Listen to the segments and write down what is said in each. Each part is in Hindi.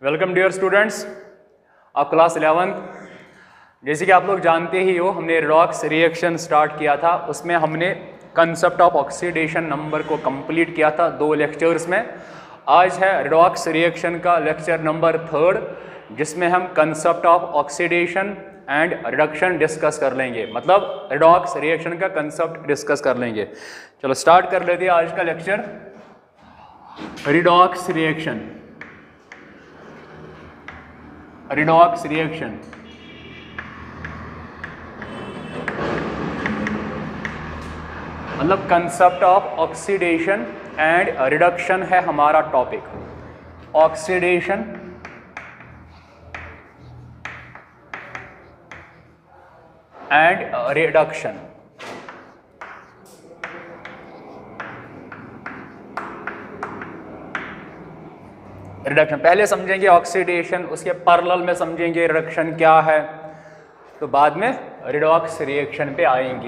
Welcome dear students of class 11th। जैसे कि आप लोग जानते ही हो, हमने रेडॉक्स रिएक्शन स्टार्ट किया था। उसमें हमने कंसेप्ट ऑफ ऑक्सीडेशन नंबर को कंप्लीट किया था 2 लेक्चर्स में। आज है रेडॉक्स रिएक्शन का लेक्चर नंबर 3, जिसमें हम concept of oxidation and reduction discuss कर लेंगे। मतलब रेडॉक्स रिएक्शन का कंसेप्ट डिस्कस कर लेंगे। चलो स्टार्ट कर लेते हैं आज का lecture. Redox reaction, redox reaction मतलब concept of oxidation and reduction है हमारा topic. Oxidation and reduction. Reduction पहले समझेंगे ऑक्सीडेशन, उसके पैरेलल में समझेंगे रिडक्शन क्या है, तो बाद में रेडॉक्स रिएक्शन पे आएंगे।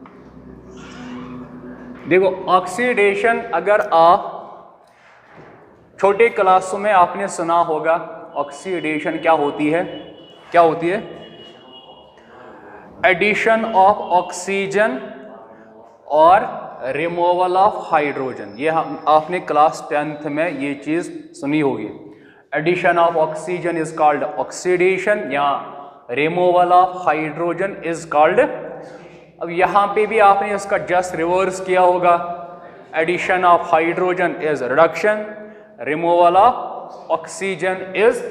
देखो ऑक्सीडेशन, अगर आप छोटे क्लासों में आपने सुना होगा ऑक्सीडेशन क्या होती है। क्या होती है? एडिशन ऑफ ऑक्सीजन और रिमूवल ऑफ हाइड्रोजन। ये हम आपने क्लास 10th में ये चीज सुनी होगी। Addition of oxygen is called oxidation, या removal of hydrogen is called. अब यहाँ पे भी आपने इसका जस्ट रिवर्स किया होगा। Addition of hydrogen is reduction, removal of oxygen is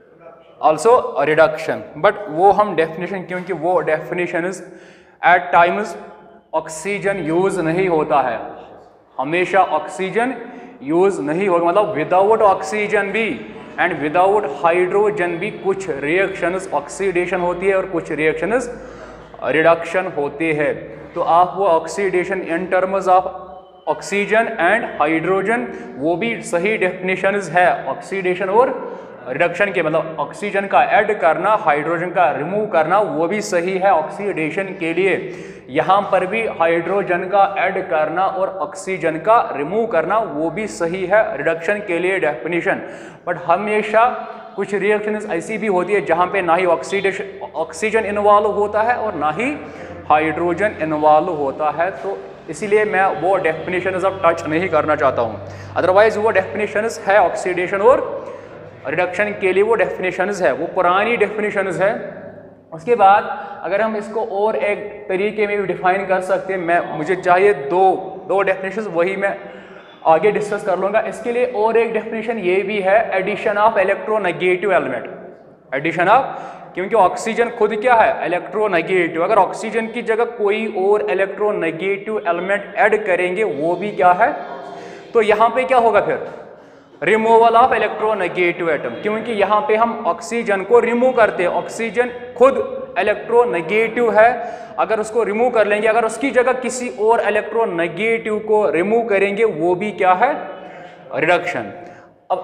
also reduction. But वो हम डेफिनेशन, क्योंकि वो definition is at times oxygen use नहीं होता है, हमेशा ऑक्सीजन यूज नहीं होगा। मतलब विदाउट ऑक्सीजन भी एंड विदाउट हाइड्रोजन भी कुछ रिएक्शंस ऑक्सीडेशन होती है और कुछ रिएक्शंस रिडक्शन होते हैं। तो आप वो oxidation in terms of oxygen and hydrogen, वो भी सही डेफिनेशंस है ऑक्सीडेशन और रिडक्शन के। मतलब ऑक्सीजन का ऐड करना, हाइड्रोजन का रिमूव करना, वो भी सही है ऑक्सीडेशन के लिए। यहाँ पर भी हाइड्रोजन का ऐड करना और ऑक्सीजन का रिमूव करना, वो भी सही है रिडक्शन के लिए डेफिनेशन। बट हमेशा कुछ रिएक्शंस ऐसी भी होती है जहाँ पे ना ही ऑक्सीजन इन्वॉल्व होता है और ना ही हाइड्रोजन इन्वॉल्व होता है। तो इसीलिए मैं वो डेफिनेशंस अब टच नहीं करना चाहता हूँ। अदरवाइज वो डेफिनेशंस है ऑक्सीडेशन और रिडक्शन के लिए, वो डेफिनेशंस है, वो पुरानी डेफिनेशंस है। उसके बाद अगर हम इसको और एक तरीके में भी डिफाइन कर सकते हैं, मुझे चाहिए दो डेफिनेशंस, वही मैं आगे डिस्कस कर लूँगा। इसके लिए और एक डेफिनेशन ये भी है, addition of electronegative element. Addition of, क्योंकि ऑक्सीजन खुद क्या है? इलेक्ट्रोनेगेटिव। अगर ऑक्सीजन की जगह कोई और इलेक्ट्रोनेगेटिव एलिमेंट ऐड करेंगे, वो भी क्या है? तो यहाँ पे क्या होगा फिर? रिमूवल ऑफ इलेक्ट्रोनेगेटिव एटम, क्योंकि यहाँ पे हम ऑक्सीजन को रिमूव करते हैं। ऑक्सीजन खुद इलेक्ट्रोनेगेटिव है, अगर उसको रिमूव कर लेंगे, अगर उसकी जगह किसी और इलेक्ट्रोनेगेटिव को रिमूव करेंगे, वो भी क्या है? रिडक्शन। अब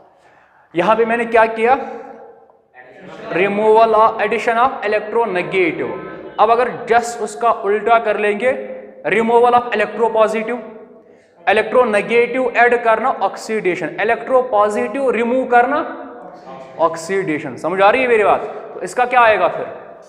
यहाँ पे मैंने क्या किया? Removal of, addition of electronegative. अब अगर जस्ट उसका उल्टा कर लेंगे, removal of electropositive, electronegative add करना ऑक्सीडेशन, इलेक्ट्रोपॉजिटिव रिमूव करना ऑक्सीडेशन। समझ आ रही है मेरी बात? तो इसका क्या आएगा फिर?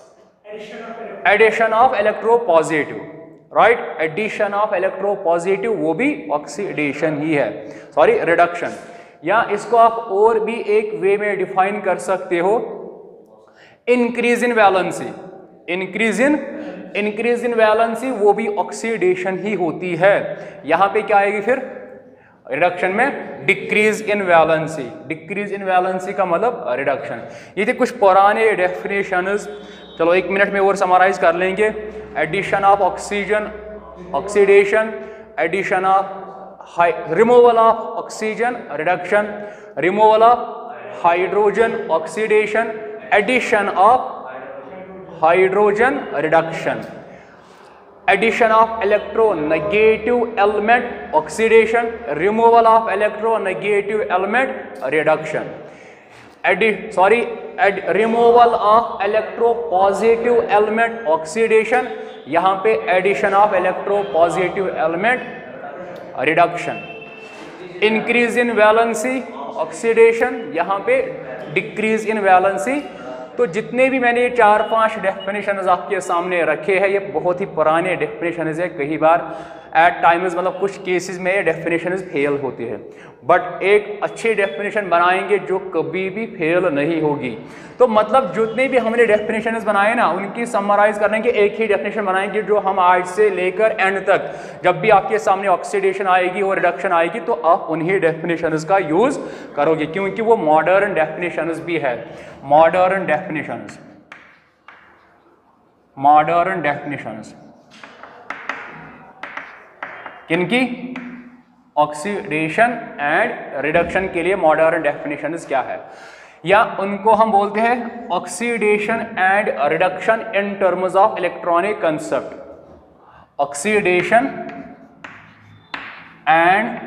Addition of electropositive, right? Addition of electropositive, वो भी ऑक्सीडेशन ही है, सॉरी रिडक्शन। या इसको आप और भी एक वे में डिफाइन कर सकते हो, increase in valency. Increase in valency, वो भी ऑक्सीडेशन ही होती है। यहाँ पे क्या आएगी फिर? रिडक्शन में decrease in valency. Decrease in valency का मतलब रिडक्शन। ये थे कुछ पुराने डेफिनेशंस। चलो 1 मिनट में और समराइज कर लेंगे। Addition of oxygen, oxidation, addition of removal of oxygen, reduction, removal of hydrogen, oxidation, addition of hydrogen, reduction, addition of electronegative element, oxidation, removal of electronegative element, reduction, removal of electropositive element, oxidation, यहाँ पे addition of electropositive element, reduction, increase in valency, oxidation, यहाँ पे डिक्रीज इन वैलेंसी। तो जितने भी मैंने ये 4-5 डेफिनेशंस आपके सामने रखे हैं, ये बहुत ही पुराने डेफिनेशंस है। कई बार एट टाइम्स मतलब कुछ केसेस में ये डेफिनेशंस फेल होती है, बट एक अच्छी डेफिनेशन बनाएंगे जो कभी भी फेल नहीं होगी। तो मतलब जितने भी हमने डेफिनेशंस बनाए ना, उनकी समराइज करने के एक ही डेफिनेशन बनाएंगे जो हम आज से लेकर एंड तक, जब भी आपके सामने ऑक्सीडेशन आएगी और रिडक्शन आएगी तो आप उन्हीं डेफिनेशंस का यूज करोगे, क्योंकि वो मॉडर्न डेफिनेशंस भी है। मॉडर्न डेफिनेशंस, मॉडर्न डेफिनेशंस किनकी? ऑक्सीडेशन एंड रिडक्शन के लिए मॉडर्न डेफिनेशंस क्या है, या उनको हम बोलते हैं oxidation and reduction in terms of electronic concept. Oxidation and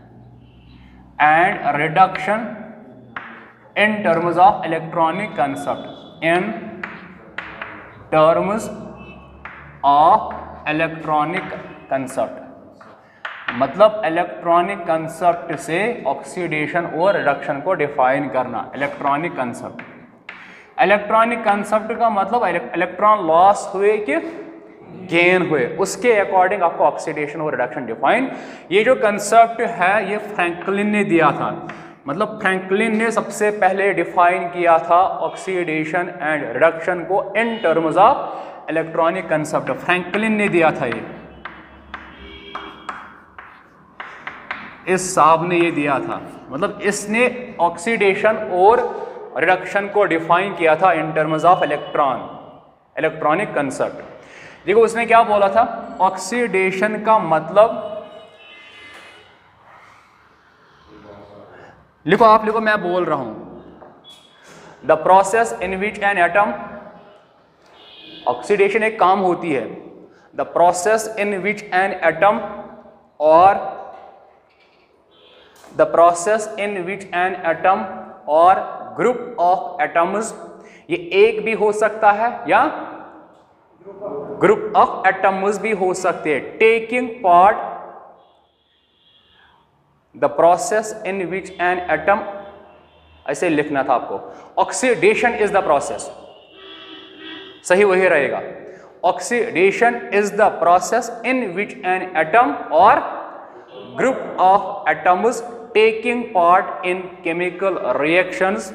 reduction in terms of electronic concept, in terms of electronic concept, मतलब इलेक्ट्रॉनिक कंसेप्ट से ऑक्सीडेशन और रिडक्शन को डिफाइन करना। इलेक्ट्रॉनिक कंसेप्ट, इलेक्ट्रॉनिक कंसेप्ट का मतलब इलेक्ट्रॉन लॉस हुए कि गेन हुए, उसके अकॉर्डिंग आपको ऑक्सीडेशन और रिडक्शन डिफाइन। ये जो कंसेप्ट है ये फ्रैंकलिन ने दिया था, मतलब फ्रैंकलिन ने सबसे पहले डिफाइन किया था ऑक्सीडेशन एंड रिडक्शन को in terms of electronic concept. Franklin ने दिया था ये, इस साहब ने ये दिया था, मतलब इसने ऑक्सीडेशन और रिडक्शन को डिफाइन किया था in terms of electronic concept. देखो उसने क्या बोला था, ऑक्सीडेशन का मतलब, लिखो आप लिखो, मैं बोल रहा हूं, the process in which an atom, oxidation एक काम होती है, the process in which an atom और the process in which an atom और ग्रुप ऑफ एटम्स, ये एक भी हो सकता है या ग्रुप ऑफ एटम्स भी हो सकते हैं, taking part, the process in which an atom, ऐसे लिखना था आपको, ऑक्सीडेशन इज द प्रोसेस, सही वही रहेगा, oxidation is the process in which an atom और group of atoms taking part in chemical reactions,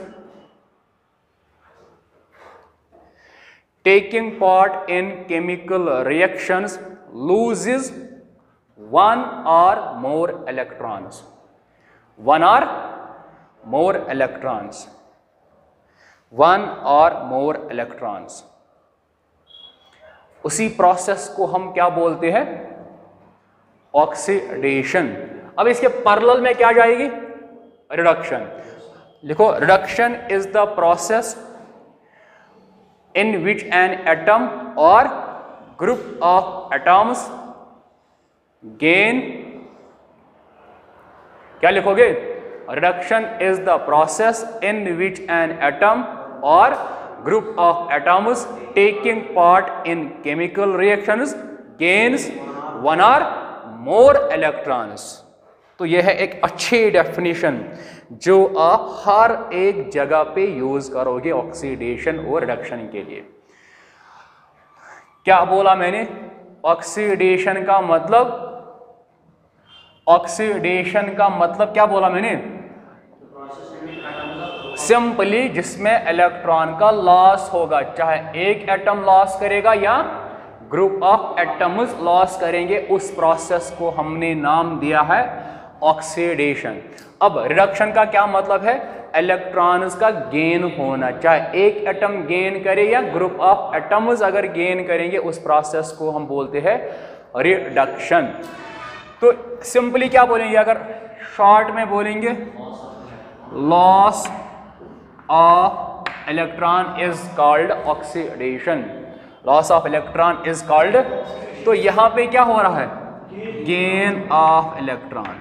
taking part in chemical reactions loses one or more electrons, one or more electrons, one or more electrons। उसी प्रोसेस को हम क्या बोलते हैं, ऑक्सीडेशन। अब इसके पैरेलल में क्या जाएगी, रिडक्शन। लिखो, reduction is the process in which an atom or group of atoms gain, क्या लिखोगे, reduction is the process in which an atom or group of atoms taking part in chemical reactions gains one or more electrons। तो यह है एक अच्छी डेफिनेशन जो आप हर एक जगह पे यूज करोगे ऑक्सीडेशन और रिडक्शन के लिए। क्या बोला मैंने, ऑक्सीडेशन का मतलब, ऑक्सीडेशन का मतलब क्या बोला मैंने, सिंपली जिसमें इलेक्ट्रॉन का लॉस होगा, चाहे एक एटम लॉस करेगा या ग्रुप ऑफ एटम्स लॉस करेंगे, उस प्रोसेस को हमने नाम दिया है ऑक्सीडेशन। अब रिडक्शन का क्या मतलब है, इलेक्ट्रॉन्स का गेन होना, चाहे एक एटम गेन करे या ग्रुप ऑफ एटम्स अगर गेन करेंगे, उस प्रोसेस को हम बोलते हैं रिडक्शन। तो सिंपली क्या बोलेंगे, अगर शॉर्ट में बोलेंगे, loss of electron is called oxidation, loss of electron is called, तो यहां पे क्या हो रहा है, gain of electron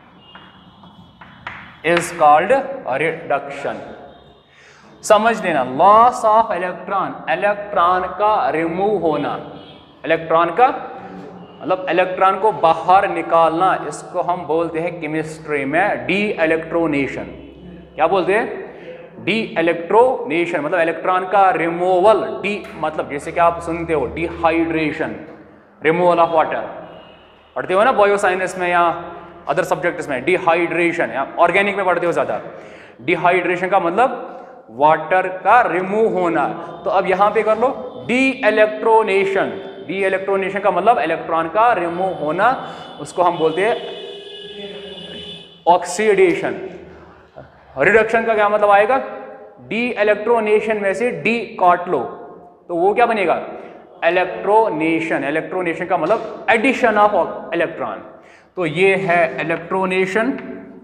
is called reduction. समझ लेना, लॉस ऑफ इलेक्ट्रॉन, इलेक्ट्रॉन का रिमूव होना, इलेक्ट्रॉन का मतलब इलेक्ट्रॉन को बाहर निकालना, इसको हम बोलते हैं केमिस्ट्री में डी इलेक्ट्रोनेशन। क्या बोलते हैं? डी इलेक्ट्रोनेशन मतलब इलेक्ट्रॉन का रिमूवल। डी मतलब जैसे कि आप सुनते हो डिहाइड्रेशन, रिमूवल ऑफ वाटर, पढ़ते हो ना बायो साइंस में या अदर सब्जेक्ट्स में, डिहाइड्रेशन, या ऑर्गेनिक में पढ़ते हो ज़्यादा। डिहाइड्रेशन का मतलब वाटर का रिमूव होना। तो अब यहाँ पे कर लो डी इलेक्ट्रोनेशन। डी इलेक्ट्रोनेशन का मतलब इलेक्ट्रॉन का रिमूव होना, उसको हम बोलते हैं ऑक्सीडेशन। रिडक्शन का क्या मतलब आएगा? डी इलेक्ट्रोनेशन में से डी काट लो तो वो क्या बनेगा? इलेक्ट्रोनेशन। इलेक्ट्रोनेशन का मतलब एडिशन ऑफ इलेक्ट्रॉन। तो ये है इलेक्ट्रोनेशन।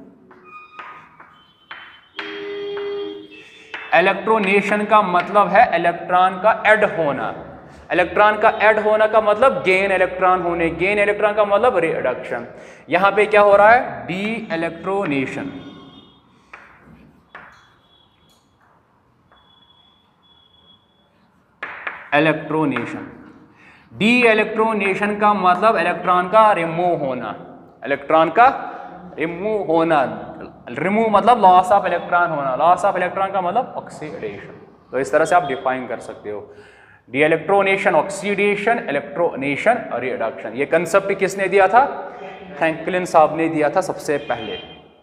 इलेक्ट्रोनेशन का मतलब है इलेक्ट्रॉन का ऐड होना। इलेक्ट्रॉन का ऐड होना का मतलब गेन इलेक्ट्रॉन होने, गेन इलेक्ट्रॉन का मतलब रिडक्शन। यहां पे क्या हो रहा है? डी इलेक्ट्रोनेशन। इलेक्ट्रोनेशन, डी इलेक्ट्रोनेशन का मतलब इलेक्ट्रॉन का रिमूव होना। इलेक्ट्रॉन का रिमूव होना, रिमूव मतलब लॉस ऑफ इलेक्ट्रॉन होना, लॉस ऑफ इलेक्ट्रॉन का मतलब ऑक्सीडेशन। तो इस तरह से आप डिफाइन कर सकते हो डी इलेक्ट्रोनेशन, ऑक्सीडेशन, इलेक्ट्रोनेशन और रिडक्शन। ये कंसेप्ट किसने दिया था? हैंकलिन साहब ने दिया था सबसे पहले।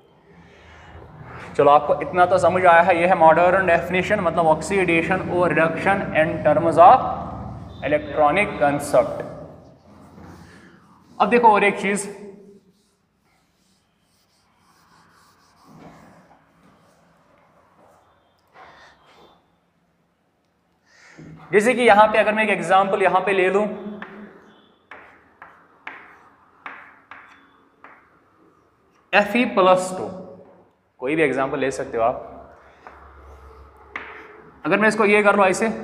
चलो आपको इतना तो समझ आया है। यह है मॉडर्न डेफिनेशन मतलब ऑक्सीडेशन और reduction in terms of electronic concept. अब देखो और एक चीज, जैसे कि यहां पे अगर मैं एक एग्जांपल यहां पे ले लूं, Fe+2, कोई भी एग्जांपल ले सकते हो आप। अगर मैं इसको ये कर लूं ऐसे,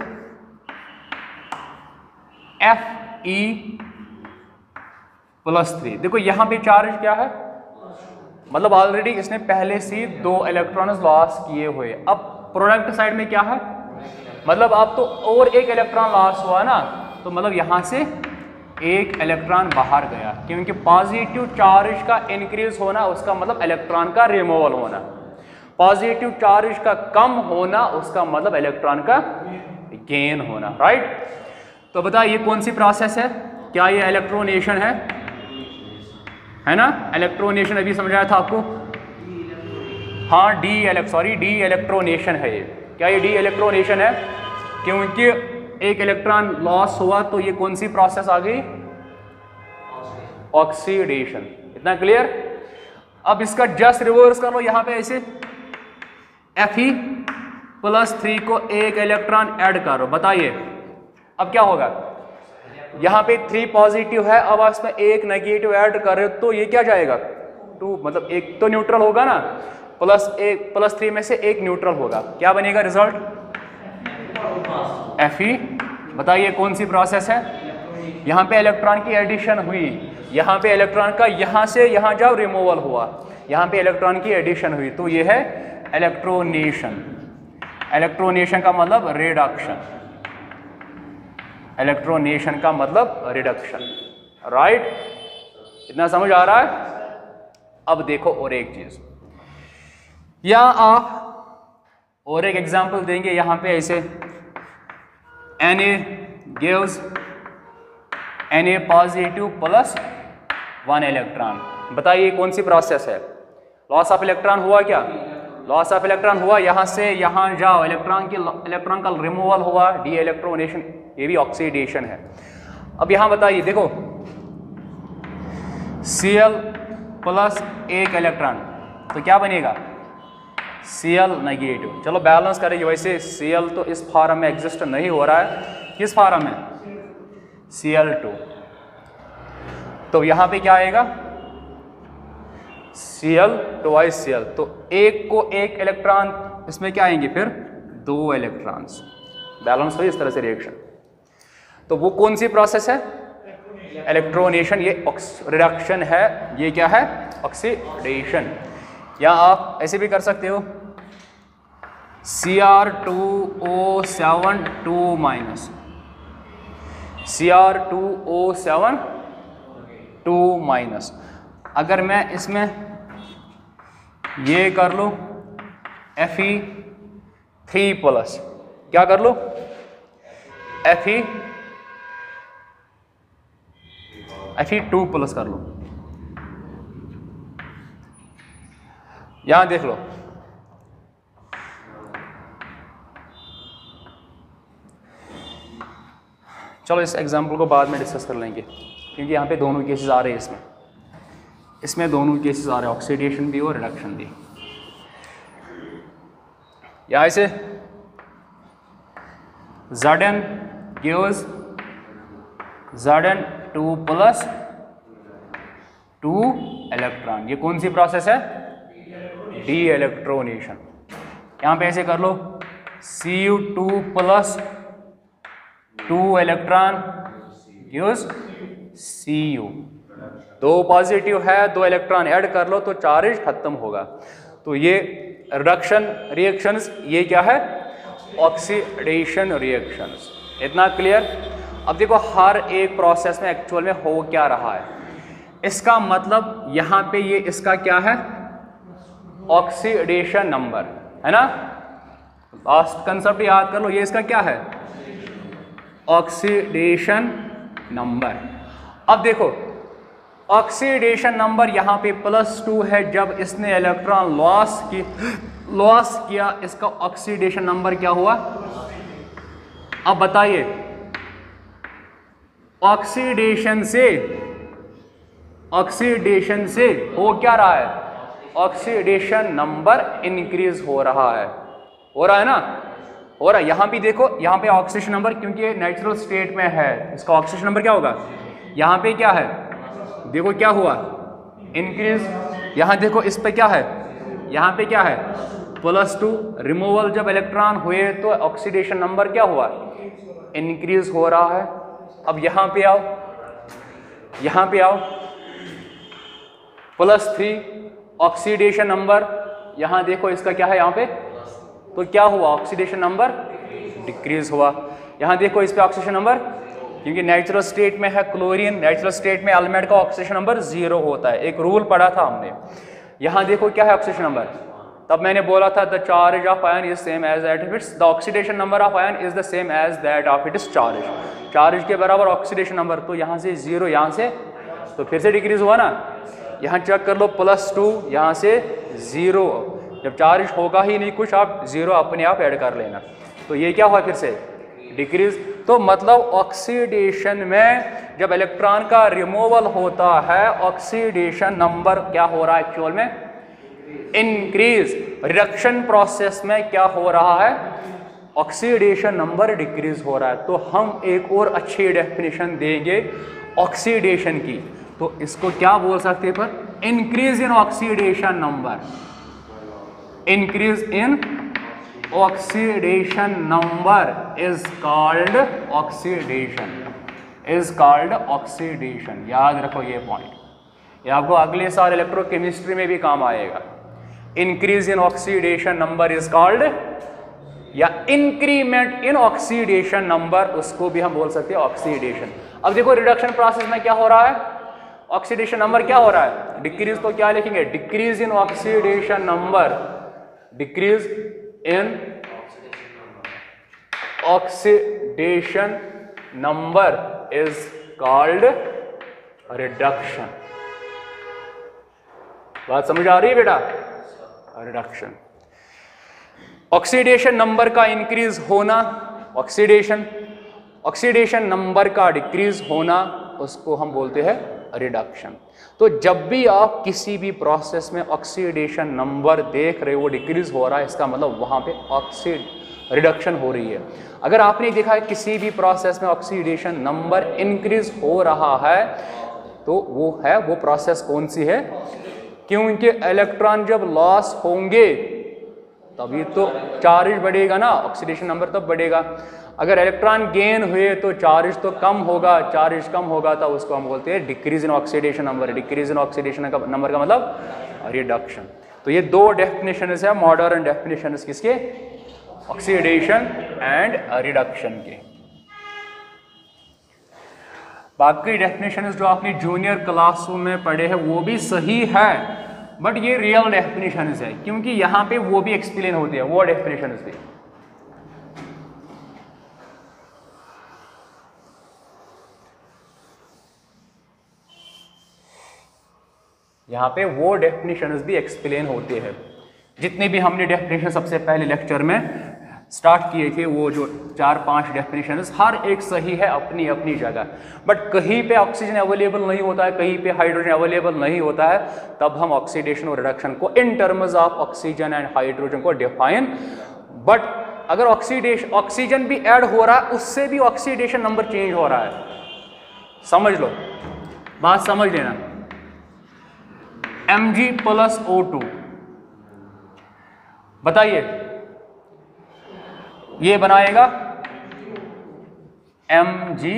Fe+3, देखो यहां पे चार्ज क्या है? मतलब ऑलरेडी इसने पहले से 2 इलेक्ट्रॉन्स लॉस किए हुए। अब प्रोडक्ट साइड में क्या है? मतलब आप तो और एक इलेक्ट्रॉन लॉस हुआ ना, तो मतलब यहां से एक इलेक्ट्रॉन बाहर गया, क्योंकि पॉजिटिव चार्ज का इंक्रीज होना उसका मतलब इलेक्ट्रॉन का रिमूवल होना, पॉजिटिव चार्ज का कम होना उसका मतलब इलेक्ट्रॉन का गेन होना, राइट? तो बताइए कौन सी प्रोसेस है? क्या ये इलेक्ट्रोनेशन है ना? इलेक्ट्रोनेशन अभी समझाया था आपको। हाँ, डी इलेक्ट्रोनेशन है ये। क्या ये डी इलेक्ट्रोनेशन है? क्योंकि एक इलेक्ट्रॉन लॉस हुआ तो ये कौन सी प्रोसेस आ गई? ऑक्सीडेशन। इतना क्लियर? अब इसका जस्ट रिवर्स कर लो यहां पे ऐसे, Fe+3 को एक इलेक्ट्रॉन ऐड करो। बताइए अब क्या होगा? यहां पे 3 पॉजिटिव है, अब इसमें एक नेगेटिव ऐड कर रहे हो तो ये क्या जाएगा? 2, मतलब एक तो न्यूट्रल होगा ना, +3 में से एक न्यूट्रल होगा। क्या बनेगा रिजल्ट? Fe। बताइए कौन सी प्रोसेस है? यहाँ पे इलेक्ट्रॉन की एडिशन हुई, यहाँ पे इलेक्ट्रॉन का यहाँ से यहाँ जाओ रिमूवल हुआ, यहाँ पे इलेक्ट्रॉन की एडिशन हुई, तो ये है इलेक्ट्रोनेशन। इलेक्ट्रोनेशन का मतलब रिडक्शन, इलेक्ट्रोनेशन का मतलब रिडक्शन, राइट? इतना समझ आ रहा है? अब देखो और एक चीज, या आप और एक एग्जांपल देंगे यहां पे ऐसे, Na gives Na positive +1 electron. बताइए कौन सी प्रोसेस है? लॉस ऑफ इलेक्ट्रॉन हुआ क्या? लॉस ऑफ इलेक्ट्रॉन हुआ, यहां से यहां जाओ, इलेक्ट्रॉन का रिमूवल हुआ, डी इलेक्ट्रोनेशन। ये भी ऑक्सीडेशन है। अब यहां बताइए, देखो Cl प्लस एक इलेक्ट्रॉन, तो क्या बनेगा? Cl negative. चलो बैलेंस करेंगे। वैसे Cl तो इस फॉर्म में एग्जिस्ट नहीं हो रहा है, किस फॉर्म में? Cl2। तो यहां पे क्या आएगा? Cl ट्वाइस Cl, तो एक को एक इलेक्ट्रॉन, इसमें क्या आएंगे फिर? 2 इलेक्ट्रॉन्स। बैलेंस हुई इस तरह से रिएक्शन। तो वो कौन सी प्रोसेस है? इलेक्ट्रोनेशन। ये रिडक्शन है, ये क्या है? ऑक्सीडेशन। या आप ऐसे भी कर सकते हो, Cr2O7 2-, Cr2O7 2-। अगर मैं इसमें ये कर लूँ Fe3+, क्या कर लो, Fe2+ कर लो। यहां देख लो, चलो इस एग्जाम्पल को बाद में डिस्कस कर लेंगे, क्योंकि यहाँ पे दोनों केसेस आ रहे हैं, इसमें दोनों केसेस आ रहे हैं, ऑक्सीडेशन भी और रिडक्शन भी। यहाँ से Zn gives Zn2+, 2 इलेक्ट्रॉन, ये कौन सी प्रोसेस है, डी इलेक्ट्रोनेशन। यहाँ पे ऐसे कर लो, Cu2+, 2 electron gives Cu, 2 positive है, 2 इलेक्ट्रॉन ऐड कर लो तो चार्ज खत्म होगा। तो ये रिडक्शन रिएक्शंस, ये क्या है, ऑक्सीडेशन रिएक्शंस। इतना क्लियर। अब देखो हर एक प्रोसेस में एक्चुअल में हो क्या रहा है, इसका मतलब यहाँ पे ये इसका क्या है, ऑक्सीडेशन नंबर है ना, लास्ट कंसेप्ट याद कर लो, ये इसका क्या है, ऑक्सीडेशन नंबर। अब देखो ऑक्सीडेशन नंबर यहाँ पे +2 है, जब इसने इलेक्ट्रॉन लॉस किया, इसका ऑक्सीडेशन नंबर क्या हुआ। अब बताइए, ऑक्सीडेशन से हो क्या रहा है, ऑक्सीडेशन नंबर इंक्रीज हो रहा है ना, हो रहा है। यहां भी देखो, यहां पे ऑक्सीडेशन नंबर, क्योंकि ये नेचुरल स्टेट में है, इसका ऑक्सीडेशन नंबर क्या होगा, यहां पे क्या है, देखो क्या हुआ, इंक्रीज। यहां देखो इस पे क्या है, यहां पे क्या है, +2, रिमूवल जब इलेक्ट्रॉन हुए तो ऑक्सीडेशन नंबर क्या हुआ, इंक्रीज हो रहा है। अब यहां पे आओ, +3 ऑक्सीडेशन नंबर, यहां देखो इसका क्या है, यहां पे तो क्या हुआ, ऑक्सीडेशन नंबर डिक्रीज हुआ। यहां देखो इस पे ऑक्सीडेशन नंबर, क्योंकि नेचुरल स्टेट में है क्लोरीन, नेचुरल स्टेट में एलिमेंट का ऑक्सीडेशन नंबर 0 होता है, एक रूल पढ़ा था हमने। यहां देखो क्या है ऑक्सीडेशन नंबर, तब मैंने बोला था the charge of ion is same as that of its, the oxidation number of ion is the same as that of its charge, charge के बराबर ऑक्सीडेशन नंबर। तो यहाँ से 0, यहाँ से तो फिर से डिक्रीज हुआ ना। यहाँ चेक कर लो, +2, यहाँ से 0, जब चार्ज होगा ही नहीं कुछ, आप 0 अपने आप ऐड कर लेना, तो ये क्या हुआ, फिर से डिक्रीज। तो मतलब ऑक्सीडेशन में जब इलेक्ट्रॉन का रिमूवल होता है, ऑक्सीडेशन नंबर क्या हो रहा है, एक्चुअल में इंक्रीज। रिडक्शन प्रोसेस में क्या हो रहा है, ऑक्सीडेशन नंबर डिक्रीज हो रहा है। तो हम एक और अच्छी डेफिनेशन देंगे ऑक्सीडेशन की, तो इसको क्या बोल सकते हैं, पर increase in oxidation number, increase in oxidation number is called oxidation, याद रखो ये पॉइंट, ये आपको अगले साल इलेक्ट्रोकेमिस्ट्री में भी काम आएगा। Increase in oxidation number is called, या इंक्रीमेंट इन ऑक्सीडेशन नंबर, उसको भी हम बोल सकते हैं ऑक्सीडेशन। अब देखो रिडक्शन प्रोसेस में क्या हो रहा है, ऑक्सीडेशन नंबर क्या हो रहा है, डिक्रीज, तो क्या लिखेंगे, decrease in oxidation number, decrease in oxidation number is called reduction. बात समझ आ रही है बेटा, रिडक्शन। ऑक्सीडेशन नंबर का इंक्रीज होना, ऑक्सीडेशन नंबर का डिक्रीज होना, उसको हम बोलते हैं रिडक्शन। तो जब भी आप किसी भी प्रोसेस में ऑक्सीडेशन नंबर देख रहे हो डिक्रीज हो रहा है, इसका मतलब वहां पे रिडक्शन हो रही है। अगर आपने देखा है किसी भी प्रोसेस में ऑक्सीडेशन नंबर इंक्रीज हो रहा है, तो वो प्रोसेस कौन सी है, क्योंकि इलेक्ट्रॉन जब लॉस होंगे तभी तो चार्ज बढ़ेगा ना, ऑक्सीडेशन नंबर तब बढ़ेगा। अगर इलेक्ट्रॉन गेन हुए तो चार्ज तो कम होगा, चार्ज कम होगा तो उसको हम बोलते हैं decrease in oxidation number. Decrease in oxidation number का मतलब रिडक्शन। तो ये दो डेफिनेशंस है मॉडर्न डेफिनेशंस, किसके, ऑक्सीडेशन एंड रिडक्शन के। बाकी डेफिनेशंस जो आपने जूनियर क्लासों में पढ़े हैं वो भी सही है, बट ये रियल डेफिनेशन है, क्योंकि यहाँ पे वो भी एक्सप्लेन होते हैं, वो डेफिनेशन भी। यहाँ पे वो डेफिनेशंस भी एक्सप्लेन होते हैं। जितने भी हमने डेफिनेशन सबसे पहले लेक्चर में स्टार्ट किए थे, वो जो 4-5 डेफिनेशंस, हर एक सही है अपनी अपनी जगह, बट कहीं पे ऑक्सीजन अवेलेबल नहीं होता है, कहीं पे हाइड्रोजन अवेलेबल नहीं होता है, तब हम ऑक्सीडेशन और रिडक्शन को in terms of oxygen and hydrogen को डिफाइन। बट अगर ऑक्सीजन भी ऐड हो रहा है, उससे भी ऑक्सीडेशन नंबर चेंज हो रहा है। समझ लो, बात समझ लेना। Mg+O2, बताइए ये बनाएगा Mg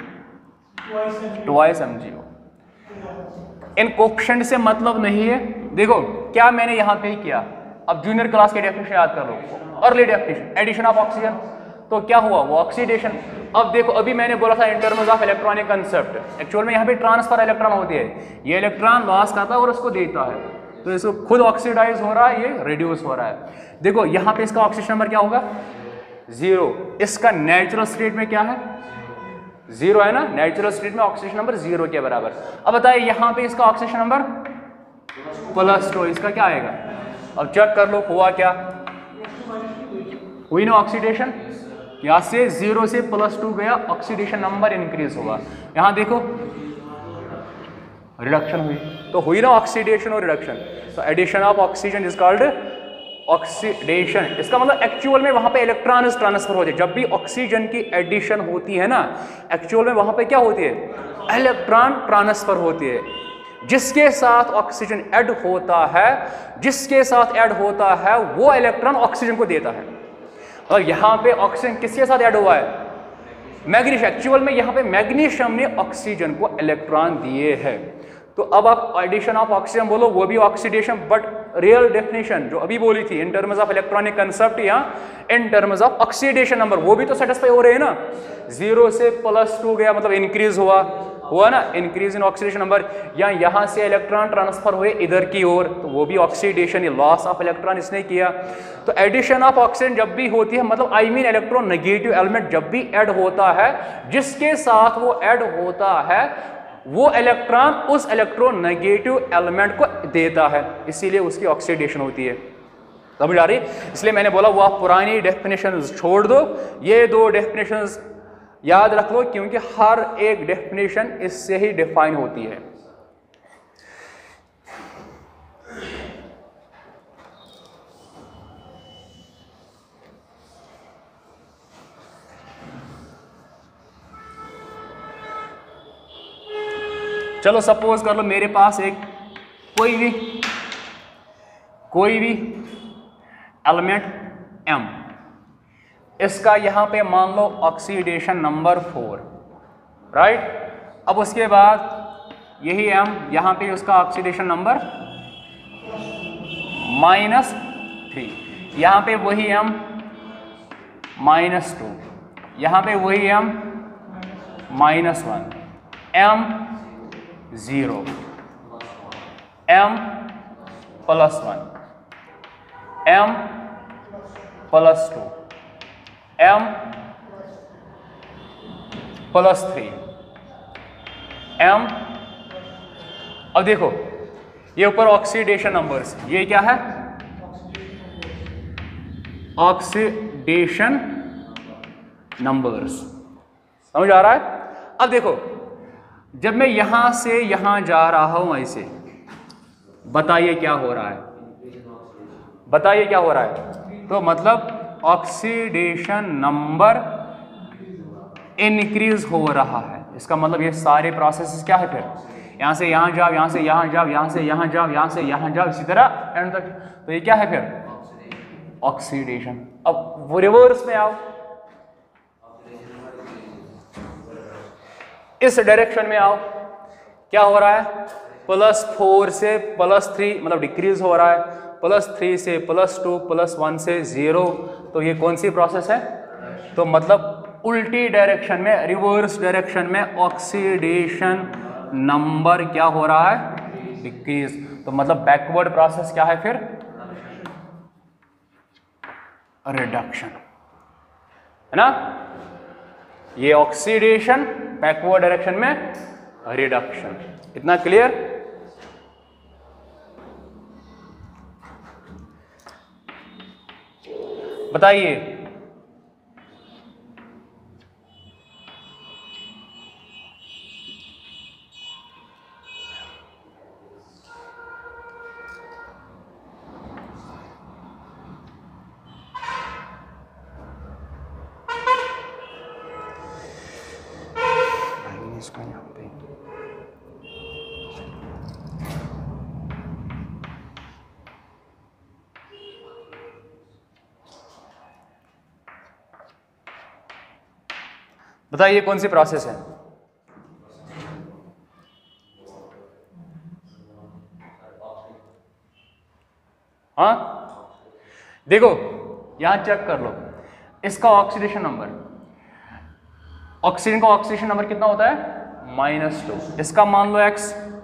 ट्वाइस MgO। इन कोफिशिएंट से मतलब नहीं है। देखो क्या मैंने यहां पे किया, अब जूनियर क्लास के डेफिनेशन याद कर लो, early definition, addition of oxygen, तो क्या हुआ, वो ऑक्सीडेशन। अब देखो, अभी मैंने बोला था in terms of electronic concept, actual में यहाँ पे ट्रांसफर इलेक्ट्रॉन होती है, ये इलेक्ट्रॉन लॉस करता है और उसको देता है, तो इसको खुद ऑक्सीडाइज हो रहा है, ये रिड्यूस हो रहा है। देखो यहाँ पे इसका ऑक्सीजन नंबर क्या होगा, 0। इसका नेचुरल स्टेट में क्या है, 0 है ना, नेचुरल स्टेट में ऑक्सीजन नंबर 0 के बराबर। अब बताइए यहाँ पे इसका ऑक्सीजन नंबर +2, इसका क्या आएगा, अब चेक कर लो हुआ क्या, हुई ना ऑक्सीडेशन, यहाँ से 0 से +2 गया, ऑक्सीडेशन नंबर इंक्रीज होगा। यहाँ देखो रिडक्शन हुई, तो हुई ना ऑक्सीडेशन और रिडक्शन। तो addition of oxygen is called oxidation. इसका मतलब एक्चुअल में वहां पे इलेक्ट्रॉन ट्रांसफर होते हैं। जब भी ऑक्सीजन की एडिशन होती है ना, एक्चुअल में वहां पे क्या होती है, इलेक्ट्रॉन ट्रांसफर होती है। जिसके साथ ऑक्सीजन ऐड होता है, जिसके साथ ऐड होता है वो इलेक्ट्रॉन ऑक्सीजन को देता है। और यहाँ पे ऑक्सीजन किसके साथ ऐड हुआ है, मैग्नीशियम। एक्चुअल में यहाँ पे मैग्नीशियम ने ऑक्सीजन को इलेक्ट्रॉन दिए हैं। तो अब आप एडिशन ऑफ ऑक्सीजन बोलो, वो भी ऑक्सीडेशन, बट रियल डेफिनेशन जो अभी बोली थी in terms of electronic concept या in terms of oxidation number, वो भी तो सेटिस्फाई हो रहे हैं ना। 0 से +2 गया मतलब इंक्रीज हुआ ना, इंक्रीज इन ऑक्सीडेशन नंबर। या यहाँ से इलेक्ट्रॉन ट्रांसफर हुए इधर की ओर, तो वो भी ऑक्सीडेशन, लॉस ऑफ इलेक्ट्रॉन इसने किया। तो एडिशन ऑफ ऑक्सीजन जब भी होती है, मतलब I mean electron negative element जब भी ऐड होता है, जिसके साथ वो ऐड होता है वो इलेक्ट्रॉन उस इलेक्ट्रॉन नेगेटिव एलिमेंट को देता है, इसीलिए उसकी ऑक्सीडेशन होती है। समझ आ रही, इसलिए मैंने बोला वो आप पुरानी डेफिनेशंस छोड़ दो, ये 2 डेफिनेशंस याद रख लो, क्योंकि हर एक डेफिनेशन इससे ही डिफाइन होती है। चलो सपोज कर लो मेरे पास एक कोई भी एलिमेंट M, इसका यहाँ पे मान लो ऑक्सीडेशन नंबर 4, राइट। अब उसके बाद यही M, यहाँ पे उसका ऑक्सीडेशन नंबर -3, यहाँ पे वही M -2, यहाँ पे वही M -1, M 0, M +1, M +2, M +3, M। अब देखो ये ऊपर ऑक्सीडेशन नंबर्स, ये क्या है, ऑक्सीडेशन नंबर्स। समझ आ रहा है। अब देखो जब मैं यहां से यहां जा रहा हूं ऐसे, बताइए क्या हो रहा है, बताइए क्या हो रहा है। तो मतलब ऑक्सीडेशन नंबर इंक्रीज हो रहा है। इसका मतलब ये सारे प्रोसेस क्या है, फिर यहां से यहां जाओ, यहां से यहां जाओ, यहां से यहां जाओ, यहां से यहां जाओ, इसी तरह एंड तक। तो ये क्या है फिर, ऑक्सीडेशन। अब वो रिवर्स में आओ, इस डायरेक्शन में आओ, क्या हो रहा है, +4 से +3 मतलब डिक्रीज हो रहा है, +3 से +2, +1 से 0। तो ये कौन सी प्रोसेस है, तो मतलब उल्टी डायरेक्शन में, रिवर्स डायरेक्शन में ऑक्सीडेशन नंबर क्या हो रहा है, डिक्रीज। तो मतलब बैकवर्ड प्रोसेस क्या है फिर? रिडक्शन, है ना। ये ऑक्सीडेशन, बैकवर्ड डायरेक्शन में रिडक्शन। इतना क्लियर? बताइए इसका यहाँ पे बताइए कौन सी प्रोसेस है? हाँ देखो यहां चेक कर लो, इसका ऑक्सीडेशन नंबर, ऑक्सीजन का ऑक्सीडेशन नंबर कितना होता है? -2। इसका मान लो x,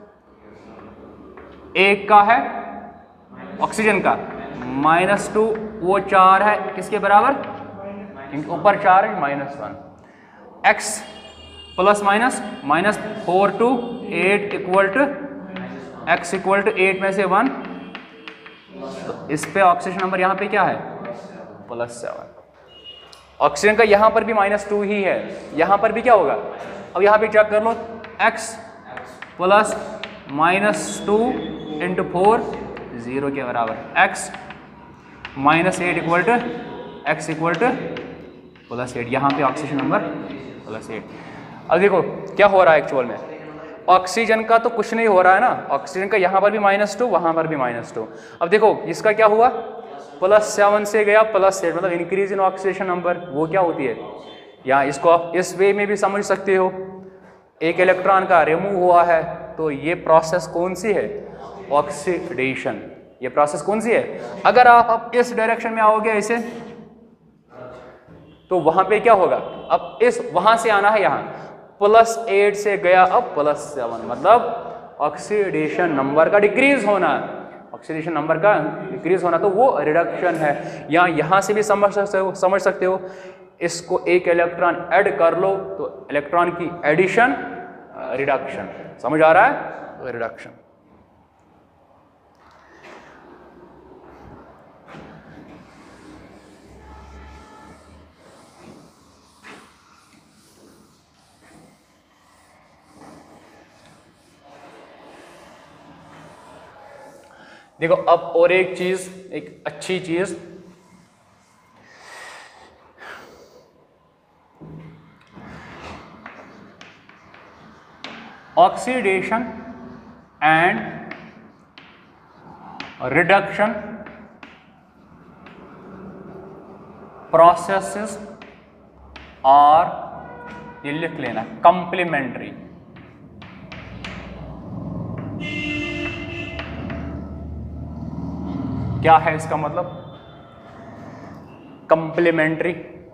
एक का है ऑक्सीजन का -2, वो 4 है, किसके बराबर? क्योंकि ऊपर 4 है, -1। x plus minus -4 to 8 equal to x equal to 8 में से 1, तो इस पे ऑक्सीजन नंबर यहाँ पे क्या है? +7। ऑक्सीजन का यहाँ पर भी -2 ही है, यहाँ पर भी क्या होगा? अब यहाँ पे चेक कर लो, x प्लस -2 इंटू 4 0 के बराबर, x -8 equal to x equal to +8। यहाँ पे ऑक्सीजन नंबर +8। अब देखो क्या हो रहा है एक्चुअल में, ऑक्सीजन का तो कुछ नहीं हो रहा है ना, ऑक्सीजन का यहाँ पर भी -2, वहाँ पर भी -2। अब देखो इसका क्या हुआ, +7 से गया +8, मतलब इंक्रीज इन ऑक्सीडेशन नंबर। वो क्या होती है, यहाँ इसको आप इस वे में भी समझ सकते हो, एक इलेक्ट्रॉन का रिमूव हुआ है, तो ये प्रोसेस कौन सी है? ऑक्सीडेशन। ये प्रोसेस कौन सी है? अगर आप अब इस डायरेक्शन में आओगे ऐसे, तो वहां पे क्या होगा? अब इस वहां से आना है यहाँ, +8 से गया अब +7, मतलब ऑक्सीडेशन नंबर का डिक्रीज होना, ऑक्सीडेशन नंबर का डिक्रीज होना, तो वो रिडक्शन है। यहाँ से भी समझ सकते हो, इसको एक इलेक्ट्रॉन ऐड कर लो तो इलेक्ट्रॉन की एडिशन, रिडक्शन। समझ आ रहा है? रिडक्शन। देखो अब और एक चीज, एक अच्छी चीज, oxidation and reduction processes are, ये लिख लेना, कंप्लीमेंट्री। क्या है इसका मतलब? Complementary.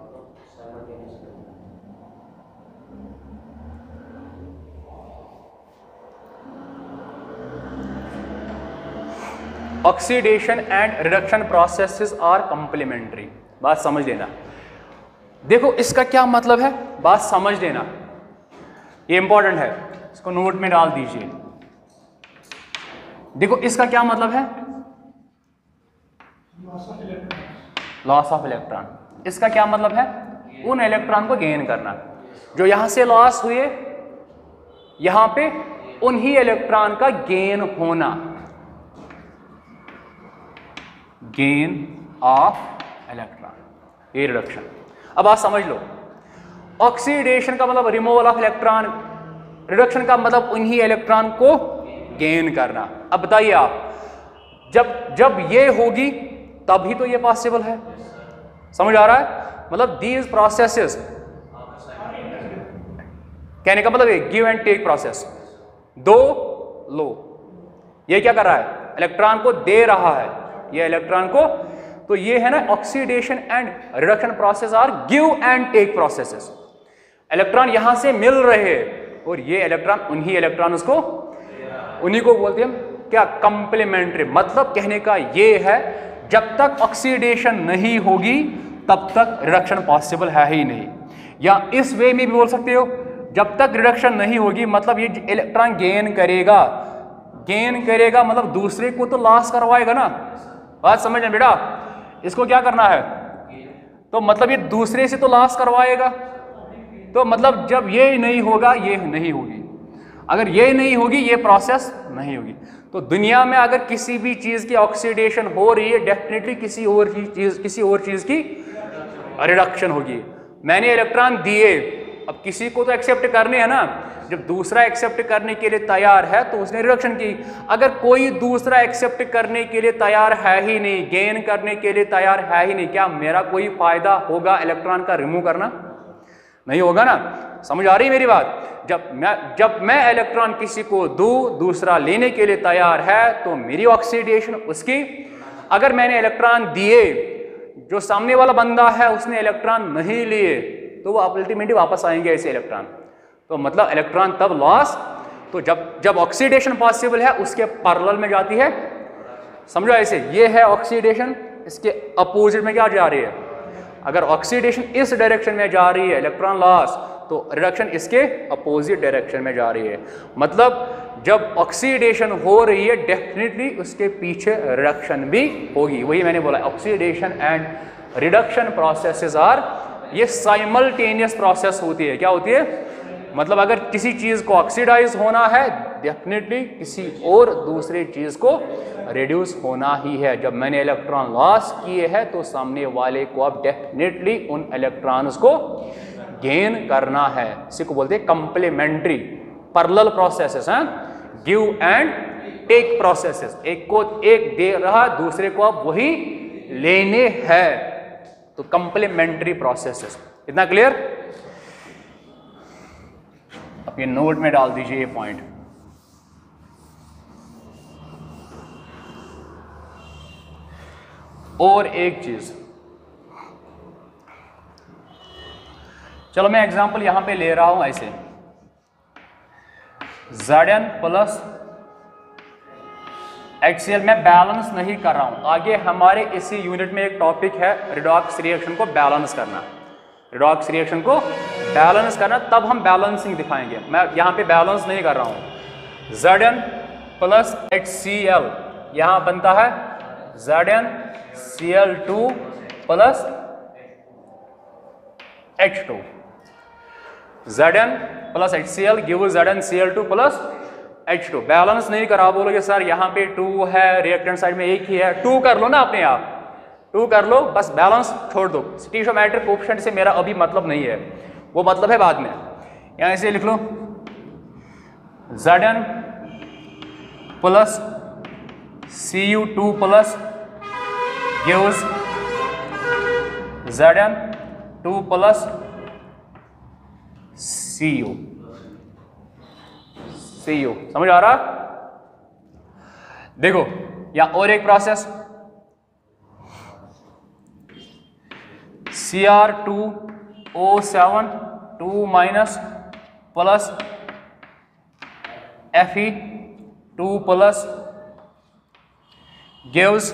Oxidation and reduction processes are complementary. बात समझ लेना। देखो इसका क्या मतलब है, बात समझ लेना, ये इंपॉर्टेंट है, इसको नोट में डाल दीजिए। देखो इसका क्या मतलब है, लॉस ऑफ इलेक्ट्रॉन। इसका क्या मतलब है? उन इलेक्ट्रॉन को गेन करना जो यहां से लॉस हुए, यहां पे उन्हीं इलेक्ट्रॉन का गेन होना, गेन ऑफ इलेक्ट्रॉन, ये रिडक्शन। अब आप समझ लो, ऑक्सीडेशन का मतलब रिमूवल ऑफ इलेक्ट्रॉन, रिडक्शन का मतलब उन्हीं इलेक्ट्रॉन को गेन करना। अब बताइए आप, जब ये होगी तभी तो ये पॉसिबल है। समझ आ रहा है? मतलब दीज प्रोसेसेस, कहने का मतलब ये गिव एंड टेक प्रोसेस, दो लो। ये क्या कर रहा है? इलेक्ट्रॉन को दे रहा है, ये इलेक्ट्रॉन को, तो ये है ना oxidation and reduction process are give and take processes. Electron यहां से मिल रहे हैं और ये इलेक्ट्रॉन, उन्हीं इलेक्ट्रॉन को, उन्हीं को बोलते हैं क्या कंप्लीमेंट्री, मतलब कहने का ये है जब तक ऑक्सीडेशन नहीं होगी तब तक रिडक्शन पॉसिबल है ही नहीं। या इस वे में भी बोल सकते हो, जब तक रिडक्शन नहीं होगी मतलब ये इलेक्ट्रॉन गेन करेगा मतलब दूसरे को तो लॉस करवाएगा ना। बात समझ में बेटा, इसको क्या करना है, तो मतलब ये दूसरे से तो लॉस करवाएगा, तो मतलब जब ये नहीं होगा ये नहीं होगी, अगर ये नहीं होगी ये प्रोसेस नहीं होगी। तो दुनिया में अगर किसी भी चीज की ऑक्सीडेशन हो रही है डेफिनेटली किसी और चीज की रिडक्शन होगी। मैंने इलेक्ट्रॉन दिए, अब किसी को तो एक्सेप्ट करने हैं ना, जब दूसरा एक्सेप्ट करने के लिए तैयार है तो उसने रिडक्शन की। अगर कोई दूसरा एक्सेप्ट करने के लिए तैयार है ही नहीं, गेन करने के लिए तैयार है ही नहीं, क्या मेरा कोई फायदा होगा इलेक्ट्रॉन का रिमूव करना? नहीं होगा ना। समझ आ रही है मेरी बात? जब मैं इलेक्ट्रॉन किसी को दूं, दूसरा लेने के लिए तैयार है तो मेरी ऑक्सीडेशन उसकी। अगर मैंने इलेक्ट्रॉन दिए, जो सामने वाला बंदा है उसने इलेक्ट्रॉन नहीं लिए, तो वो अल्टीमेटली वापस आएंगे ऐसे इलेक्ट्रॉन। तो मतलब इलेक्ट्रॉन तब लॉस, तो जब ऑक्सीडेशन पॉसिबल है उसके पैरेलल में जाती है। समझो ऐसे, ये है ऑक्सीडेशन, इसके अपोजिट में क्या जा रही है? अगर ऑक्सीडेशन इस डायरेक्शन में जा रही है इलेक्ट्रॉन लॉस, तो रिडक्शन इसके अपोजिट डायरेक्शन में जा रही है। मतलब जब ऑक्सीडेशन हो रही है डेफिनेटली उसके पीछे रिडक्शन भी होगी। वही मैंने बोला, oxidation and reduction processes are, ये साइमल्टेनियस प्रोसेस होती है। क्या होती है? मतलब अगर किसी चीज को ऑक्सीडाइज होना है डेफिनेटली किसी और दूसरे चीज को रिड्यूस होना ही है। जब मैंने इलेक्ट्रॉन लॉस किए हैं तो सामने वाले को अब डेफिनेटली उन इलेक्ट्रॉन्स को गेन करना है। इसी को बोलते हैं कंप्लीमेंट्री पैरेलल प्रोसेसेस हैं, गिव एंड टेक प्रोसेसेस। एक को एक दे रहा, दूसरे को अब वही लेने हैं, तो कंप्लीमेंट्री प्रोसेसेस। इतना क्लियर? अब ये नोट में डाल दीजिए ये पॉइंट। और एक चीज, चलो मैं एग्जांपल यहां पे ले रहा हूं ऐसे, Zn प्लस HCl मैं बैलेंस नहीं कर रहा हूं। आगे हमारे इसी यूनिट में एक टॉपिक है रिडॉक्स रिएक्शन को बैलेंस करना, रिडॉक्स रिएक्शन को बैलेंस करना, तब हम बैलेंसिंग दिखाएंगे। मैं यहां पे बैलेंस नहीं कर रहा हूं। Zn प्लस HCl यहां बनता है ZnCl2 plus H2। Zn plus HCl give ZnCl2 plus H2। Balance नहीं करा, बोलोगे सर यहाँ पे 2 है, रिएक्टेंट साइड में 1 ही है। 2 कर लो ना अपने आप, 2 कर लो, बस बैलेंस छोड़ दो। स्टीशियोमेट्रिक कोएफिशिएंट से मेरा अभी मतलब नहीं है, वो मतलब है बाद में। यहाँ इसे लिख लो, Zn plus Cu2 plus gives Zn2 plus Cu। समझ आ रहा? देखो या और एक process, Cr2O7 2 minus plus Fe2 plus gives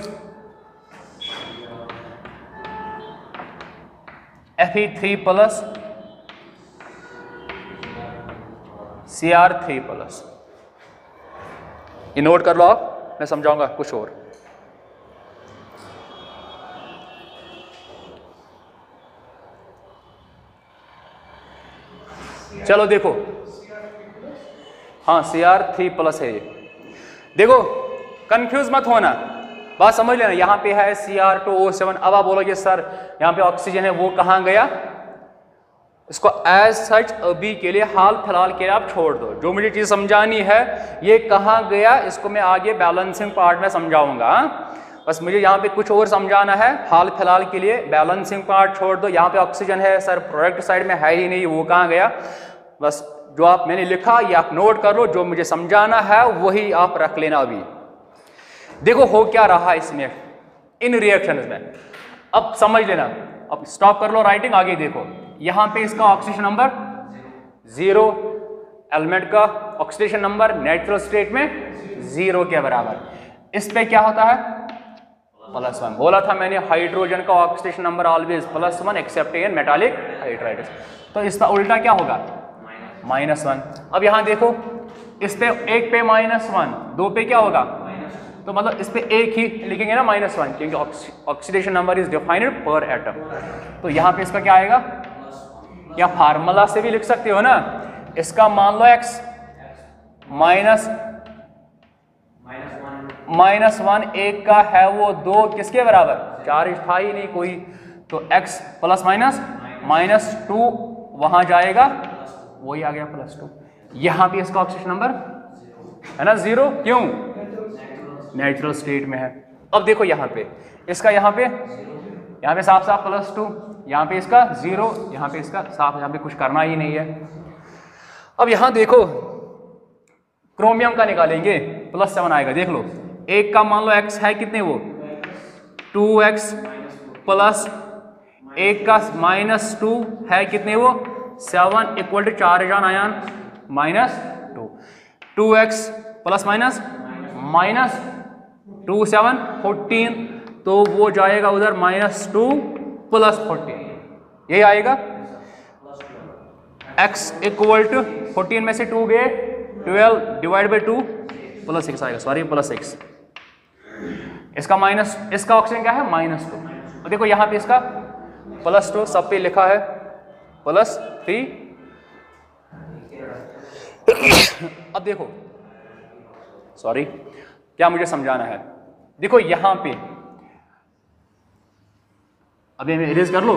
Fe3 plus Cr3 plus. ये नोट कर लो आप, मैं समझाऊंगा कुछ और। चलो देखो, हाँ Cr3 प्लस है ये। देखो कंफ्यूज मत होना, बात समझ लेना। यहाँ पे है Cr2O7। अब आप बोलोगे सर यहाँ पे ऑक्सीजन है, वो कहाँ गया? इसको एज सच अभी के लिए हाल फिलहाल के लिए आप छोड़ दो। जो मुझे चीज़ समझानी है ये कहाँ गया, इसको मैं आगे बैलेंसिंग पार्ट में समझाऊंगा। बस मुझे यहाँ पे कुछ और समझाना है, हाल फिलहाल के लिए बैलेंसिंग पार्ट छोड़ दो। यहाँ पे ऑक्सीजन है सर, प्रोडक्ट साइड में है ही नहीं, वो कहाँ गया? बस जो आप मैंने लिखा ये आप नोट कर लो, जो मुझे समझाना है वही आप रख लेना। अभी देखो हो क्या रहा इसमें, इन रिएक्शंस में। अब समझ लेना, अब स्टॉप कर लो राइटिंग, आगे देखो। यहां पे इसका ऑक्सीडेशन नंबर 0, एलिमेंट का ऑक्सीडेशन नंबर नेचुरल स्टेट में 0 के बराबर। इस पे क्या होता है +1। बोला था मैंने हाइड्रोजन का oxidation number always +1 except in metallic hydrides. तो इसका उल्टा क्या होगा -1। अब यहाँ देखो इस पे एक पे -1, दो पे क्या होगा, तो मतलब इस पे एक ही लिखेंगे ना -1, क्योंकि oxidation number is defined per atom. तो यहाँ पे इसका क्या आएगा, या फार्मूला से भी लिख सकते हो ना, इसका मान लो x -1 एक का है वो 2 किसके बराबर, चार्ज था ही नहीं कोई, तो x ±2 वहां जाएगा, वही आ गया +2। यहां पे इसका ऑक्सीडेशन नंबर है ना 0, क्यों, नेचुरल स्टेट में है। अब देखो यहाँ पे इसका यहाँ पे साफ साफ +2, यहाँ पे इसका 0, यहाँ पे इसका साफ, यहाँ पे कुछ करना ही नहीं है। अब यहाँ देखो क्रोमियम का निकालेंगे, +7 आएगा। देख लो एक का मान लो x है कितने, वो 2x प्लस एक का -2 है कितने, वो 7 इक्वल टू 4 जान आयान -2, 2x प्लस माइनस -2 7 14, तो वो जाएगा उधर -2 + 14, यही आएगा। x इक्वल टू 14 में से 2 गए 12 डिवाइड बाई 2 +6 आएगा, सॉरी +6। इसका ऑक्सीजन क्या है -2। और देखो यहाँ पे इसका +2 सब पे लिखा है +3। अब देखो सॉरी क्या मुझे समझाना है, देखो यहाँ पे अभी मैं इरेज कर लो,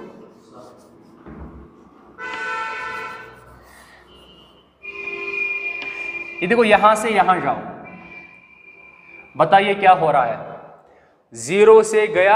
ये देखो यहां से यहां जाओ, बताइए क्या हो रहा है, 0 से गया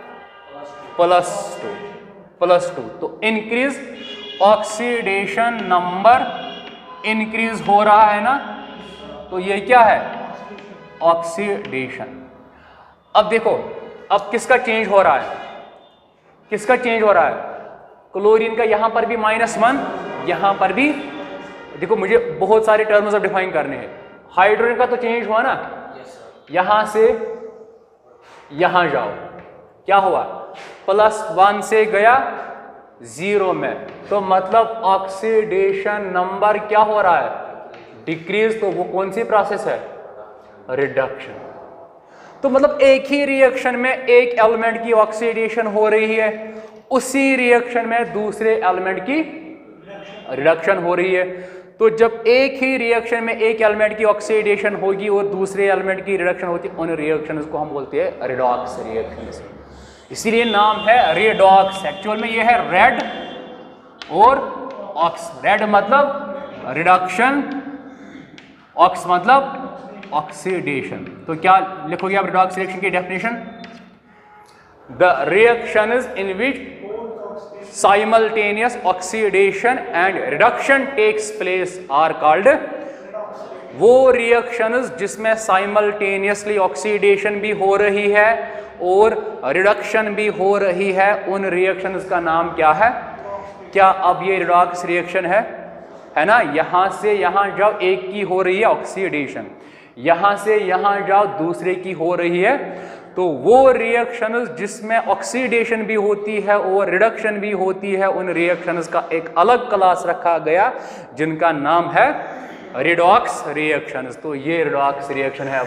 +2, तो इंक्रीज ऑक्सीडेशन नंबर इंक्रीज हो रहा है ना, तो ये क्या है ऑक्सीडेशन। अब देखो अब किसका चेंज हो रहा है, किसका चेंज हो रहा है, क्लोरीन का, यहां पर भी -1, यहां पर भी, देखो मुझे बहुत सारे टर्म्स अब डिफाइन करने हैं। हाइड्रोजन का तो चेंज हुआ ना, यहां से यहां जाओ, क्या हुआ +1 से गया 0 में, तो मतलब ऑक्सीडेशन नंबर क्या हो रहा है, डिक्रीज। तो वो कौन सी प्रोसेस है, रिडक्शन। तो मतलब एक ही रिएक्शन में एक एलिमेंट की ऑक्सीडेशन हो रही है, उसी रिएक्शन में दूसरे एलिमेंट की रिडक्शन हो रही है। तो जब एक ही रिएक्शन में एक एलिमेंट की ऑक्सीडेशन होगी और दूसरे एलिमेंट की रिडक्शन होती है, उन रिएक्शंस को हम बोलते हैं रिडॉक्स रिएक्शंस, इसीलिए नाम है रिडॉक्स। एक्चुअल में ये है रेड और ऑक्स। रेड मतलब रिडक्शन, ऑक्स मतलब ऑक्सीडेशन। तो क्या लिखोगे आप रिडॉक्स रिएक्शन की definition, the reaction is in which simultaneous oxidation and reduction takes place are called, वो रिएक्शंस जिसमें साइमल्टेनियसली ऑक्सीडेशन भी हो रही है और रिडक्शन भी हो रही है, उन रिएक्शंस का नाम क्या है। क्या अब ये रिडॉक्स रिएक्शन है ना, यहां से यहां जाओ एक की हो रही है ऑक्सीडेशन, यहां से यहां जाओ दूसरे की हो रही है, तो वो रिएक्शंस जिसमें ऑक्सीडेशन भी होती है और रिडक्शन भी होती है, उन रिएक्शंस का एक अलग क्लास रखा गया जिनका नाम है रिडॉक्स रिएक्शंस। तो ये रिडॉक्स रिएक्शन है। अब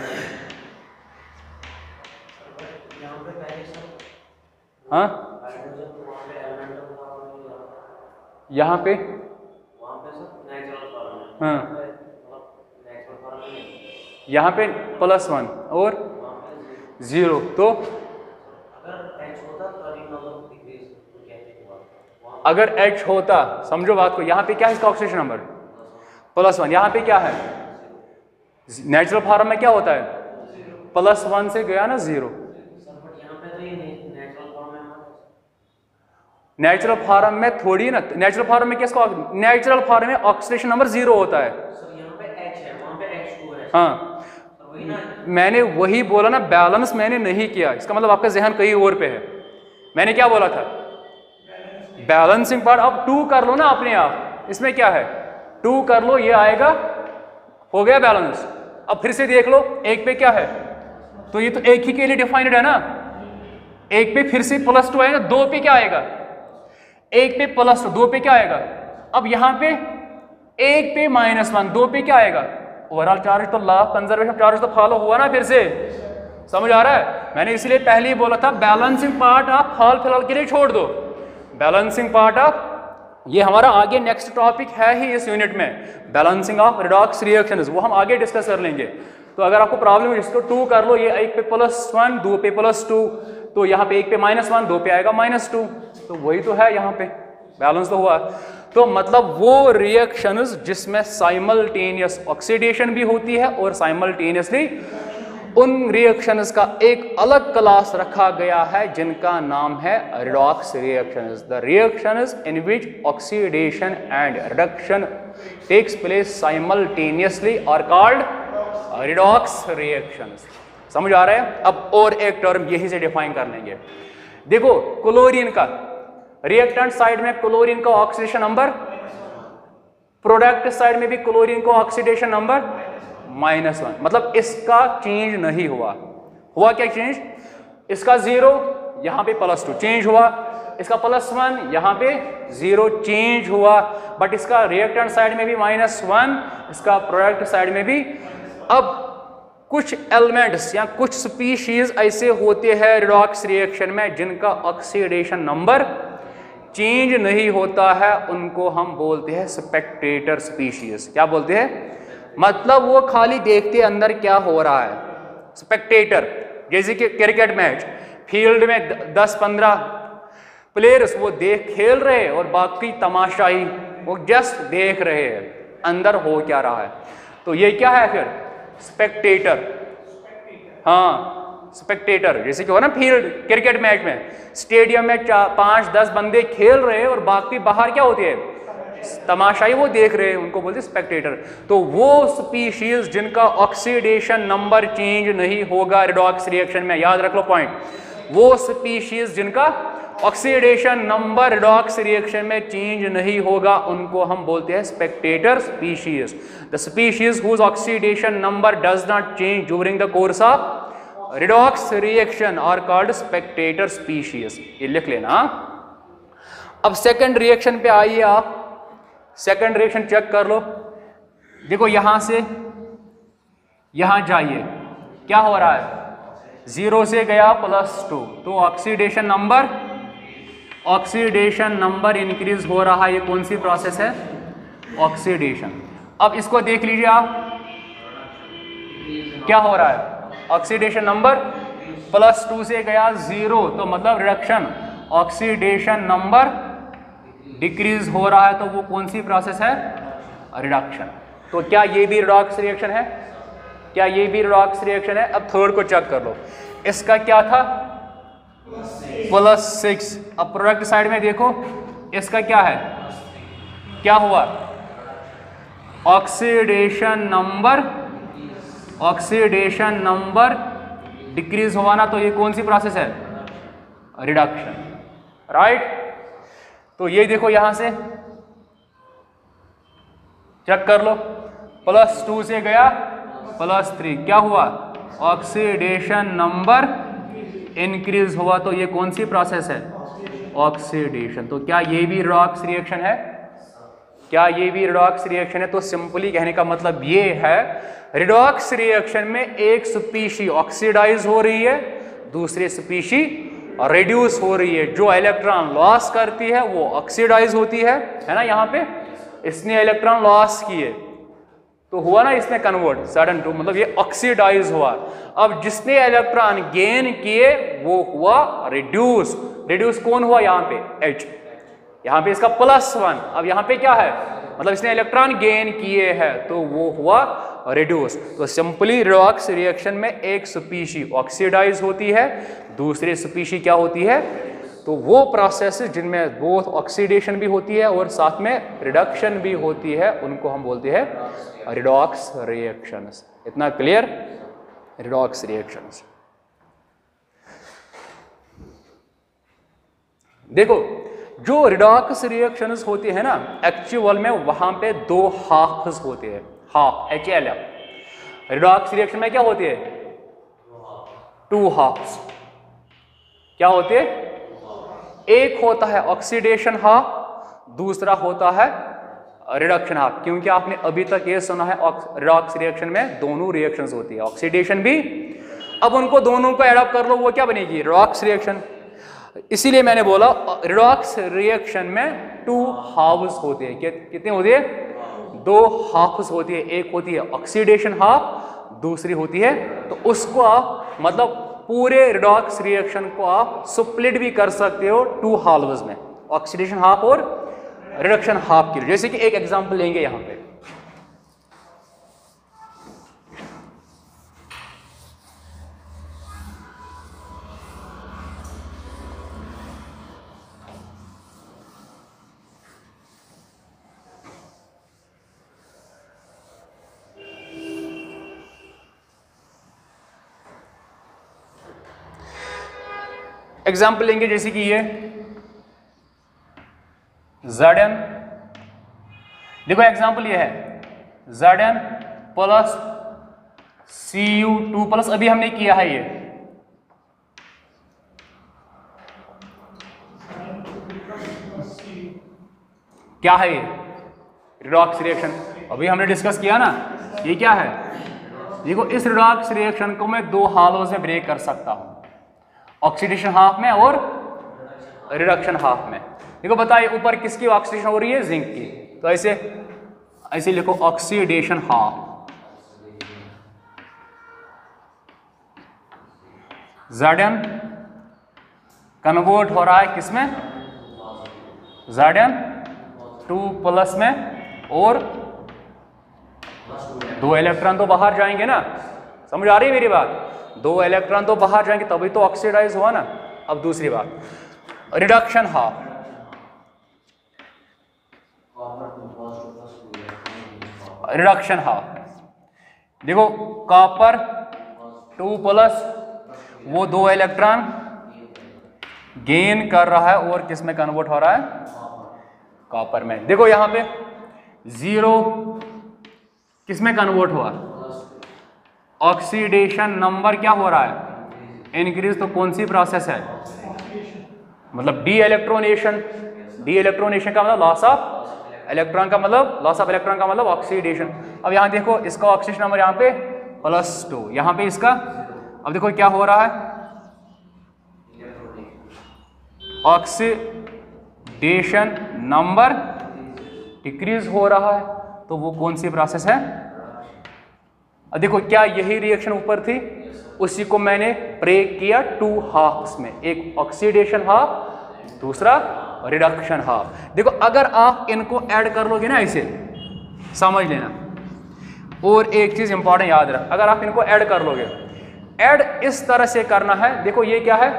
हाँ यहाँ पे हाँ यहाँ पे +1 और 0, तो अगर H होता, समझो बात को, यहाँ पे क्या है इसका ऑक्सीडेशन नंबर +1, यहाँ पे क्या है नेचुरल फॉर्म में क्या होता है +1 से गया ना 0, नेचुरल फॉर्म में थोड़ी ना, नेचुरल फॉर्म में किसका, नेचुरल फॉर्म में ऑक्सीडेशन नंबर 0 होता है। हाँ मैंने वही बोला ना, बैलेंस मैंने नहीं किया, इसका मतलब आपका जहन कहीं और पे है। मैंने क्या बोला था, बैलेंसिंग पार्ट। अब 2 कर लो ना अपने आप, इसमें क्या है 2 कर लो, ये आएगा, हो गया बैलेंस। अब फिर से देख लो, एक पे क्या है, तो ये तो एक ही के लिए डिफाइंड है ना, एक पे फिर से +2 आएगा, दो पे क्या आएगा, एक पे +2, दो पे क्या आएगा, अब यहां पे एक पे -1, दो पे क्या आएगा, ओवरऑल चार्ज तो कंजर्वेशन चार्ज तो फॉलो हुआ ना, फिर से समझ आ रहा है। मैंने इसलिए पहले ही बोला था बैलेंसिंग पार्ट आप हाल फिलहाल के लिए छोड़ दो, बैलेंसिंग पार्ट आप, ये हमारा आगे नेक्स्ट टॉपिक है ही इस यूनिट में, बैलेंसिंग ऑफ रिडॉक्स रिएक्शंस, वो हम आगे डिस्कस कर लेंगे। तो अगर आपको प्रॉब्लम है इसको 2 कर लो, ये एक पे +1, दो पे +2, तो यहाँ पे एक पे -1, दो पे आएगा -2, तो वही तो है, यहाँ पे बैलेंस तो हुआ। तो मतलब वो रिएक्शंस जिसमें साइमल्टेनियस ऑक्सीडेशन भी होती है और साइमल्टेनियसली उन रिएक्शंस का एक अलग क्लास रखा गया है जिनका नाम है redox reactions. The reactions in which oxidation and reduction takes place simultaneously are called redox reactions. समझ आ रहा है। अब और एक टर्म यही से डिफाइन कर लेंगे। देखो क्लोरीन का रिएक्टेंट साइड में क्लोरीन का ऑक्सीडेशन नंबर, प्रोडक्ट साइड में भी क्लोरीन का ऑक्सीडेशन नंबर -1, मतलब इसका चेंज नहीं हुआ। हुआ क्या चेंज, इसका 0 यहां पे +2 चेंज हुआ, इसका +1 यहां पे 0 चेंज हुआ, बट इसका रिएक्टेंट साइड में भी -1, इसका प्रोडक्ट साइड में भी। अब कुछ एलिमेंट्स या कुछ स्पीशीज ऐसे होते हैं रिडॉक्स रिएक्शन में जिनका ऑक्सीडेशन नंबर चेंज नहीं होता है, उनको हम बोलते हैं स्पेक्टेटर स्पीशीज। क्या बोलते हैं, मतलब वो खाली देखते अंदर क्या हो रहा है, स्पेक्टेटर। जैसे कि क्रिकेट मैच, फील्ड में 10-15 प्लेयर्स वो खेल रहे हैं और बाकी तमाशाई वो जस्ट देख रहे हैं अंदर हो क्या रहा है। तो ये क्या है फिर, स्पेक्टेटर। हाँ स्पेक्टेटर, जैसे कि हो ना फील्ड क्रिकेट मैच में, स्टेडियम में 5-10 बंदे खेल रहे हैं और बाकी बाहर क्या होते हैं, तमाशाई वो देख रहे हैं, उनको बोलते हैं स्पेक्टेटर। तो वो स्पीशीज जिनका ऑक्सीडेशन नंबर चेंज नहीं होगा रिडॉक्स रिएक्शन में, याद रख लो पॉइंट, वो स्पीशीज जिनका ऑक्सीडेशन नंबर रिडॉक्स रिएक्शन में चेंज नहीं होगा उनको हम बोलते हैं spectator species. The species whose oxidation number does not change during the course of redox reaction are called spectator species. ये लिख लेना। अब सेकंड रिएक्शन पे आइए आप, सेकंड रिएक्शन चेक कर लो। देखो यहां से यहां जाइए, क्या हो रहा है, 0 से गया +2, तो ऑक्सीडेशन नंबर इंक्रीज हो रहा है। ये कौन सी प्रोसेस है, ऑक्सीडेशन। अब इसको देख लीजिए आप, क्या हो रहा है, ऑक्सीडेशन नंबर +2 से गया 0, तो मतलब रिडक्शन, ऑक्सीडेशन नंबर डिक्रीज हो रहा है, तो वो कौन सी प्रोसेस है, रिडक्शन। तो क्या ये भी रिडॉक्स रिएक्शन है, क्या ये भी रिडॉक्स रिएक्शन है। अब थर्ड को चेक कर लो, इसका क्या था, +6। अब प्रोडक्ट साइड में देखो, इसका क्या है, क्या हुआ, ऑक्सीडेशन नंबर डिक्रीज हुआ ना, तो ये कौन सी प्रोसेस है, रिडक्शन, राइट। तो ये देखो यहां से चेक कर लो, +2 से गया +3, क्या हुआ, ऑक्सीडेशन नंबर इंक्रीज हुआ, तो ये कौन सी प्रोसेस है, ऑक्सीडेशन। तो क्या ये भी रिडॉक्स रिएक्शन है, क्या ये भी रिडॉक्स रिएक्शन है। तो सिंपली कहने का मतलब ये है, रिडॉक्स रिएक्शन में एक स्पीशी ऑक्सीडाइज हो रही है, दूसरी स्पीशी रिड्यूस हो रही है। जो इलेक्ट्रॉन लॉस करती है वो ऑक्सीडाइज होती है ना। यहाँ पे इसने इलेक्ट्रॉन लॉस किए तो हुआ ना, इसने कन्वर्ट सडन टू, मतलब ये ऑक्सीडाइज हुआ। अब जिसने इलेक्ट्रॉन गेन किए वो हुआ रिड्यूस। रिड्यूस कौन हुआ, यहाँ पे H, यहाँ पे इसका +1। अब यहाँ पे क्या है, मतलब इसने इलेक्ट्रॉन गेन किए हैं तो वो हुआ रिड्यूस। तो सिंपली रिडॉक्स रिएक्शन में एक स्पीशी ऑक्सीडाइज होती है, दूसरी स्पीशी क्या होती है, तो वो प्रोसेस जिनमें बोथ ऑक्सीडेशन भी होती है और साथ में रिडक्शन भी होती है, उनको हम बोलते हैं रिडॉक्स रिएक्शंस। इतना क्लियर, रिडॉक्स रिएक्शंस। देखो जो रिडॉक्स रिएक्शंस होते हैं ना, एक्चुअल में वहां पे 2 हाफ्स होते हैं, हाफ HLF। रिडॉक्स रिएक्शन में क्या होती है? Two halves. क्या होते हैं? एक होता है ऑक्सीडेशन हाफ, दूसरा होता है रिडक्शन हाफ। क्योंकि आपने अभी तक ये सुना है रिडॉक्स रिएक्शन में दोनों रिएक्शंस होती है, ऑक्सीडेशन भी। अब उनको दोनों को एड अप कर लो, वो क्या बनेगी? Redox reaction. इसीलिए मैंने बोला रिडॉक्स रिएक्शन में टू हाफ्स होते हैं। कितने होते हैं? दो हाफ्स होती है। एक होती है ऑक्सीडेशन हाफ, दूसरी होती है, तो उसको आप मतलब पूरे रिडॉक्स रिएक्शन को आप स्प्लिट भी कर सकते हो टू हाफ्स में, ऑक्सीडेशन हाफ और रिडक्शन हाफ के लिए। जैसे कि एक एग्जांपल लेंगे यहां पे, एग्जाम्पल लेंगे जैसे कि ये Zn, देखो एग्जाम्पल ये है Zn प्लस Cu2 प्लस, अभी हमने किया है ये क्या है? ये रिडॉक्स रिएक्शन अभी हमने डिस्कस किया ना। ये क्या है? देखो इस रिडॉक्स रिएक्शन को मैं दो हालों से ब्रेक कर सकता हूं, ऑक्सीडेशन हाफ में और रिडक्शन हाफ में। देखो बताइए ऊपर किसकी ऑक्सीडेशन हो रही है? जिंक की। तो ऐसे लिखो ऑक्सीडेशन हाफ, Zn कन्वर्ट हो रहा है किसमें? Zn2 प्लस में, और दो इलेक्ट्रॉन तो बाहर जाएंगे ना। समझ आ रही है मेरी बात? दो इलेक्ट्रॉन तो बाहर जाएंगे तभी तो ऑक्सीडाइज हुआ ना। अब दूसरी बात, रिडक्शन हाफ, रिडक्शन हाफ देखो कॉपर 2 प्लस, वो दो इलेक्ट्रॉन गेन कर रहा है और किस में कन्वर्ट हो रहा है? कॉपर में। देखो यहां पे 0 किस में कन्वर्ट हुआ? ऑक्सीडेशन नंबर क्या हो रहा है? इंक्रीज। तो कौन सी प्रोसेस है? मतलब डी इलेक्ट्रोनेशन। डी इलेक्ट्रोनेशन का मतलब लॉस ऑफ इलेक्ट्रॉन का मतलब लॉस ऑफ इलेक्ट्रॉन का मतलब ऑक्सीडेशन। अब यहां देखो इसका ऑक्सीडेशन नंबर यहां पे +2, यहां पे इसका, अब देखो क्या हो रहा है? ऑक्सीडेशन नंबर डिक्रीज हो रहा है। तो वो कौन सी प्रोसेस है? अब देखो क्या यही रिएक्शन ऊपर थी, उसी को मैंने ब्रेक किया टू हाफ्स में, एक ऑक्सीडेशन हाफ, दूसरा रिडक्शन हाफ। देखो अगर आप इनको ऐड कर लोगे ना, ऐसे समझ लेना। और एक चीज इंपॉर्टेंट याद रख, अगर आप इनको ऐड कर लोगे, ऐड इस तरह से करना है। देखो ये क्या है?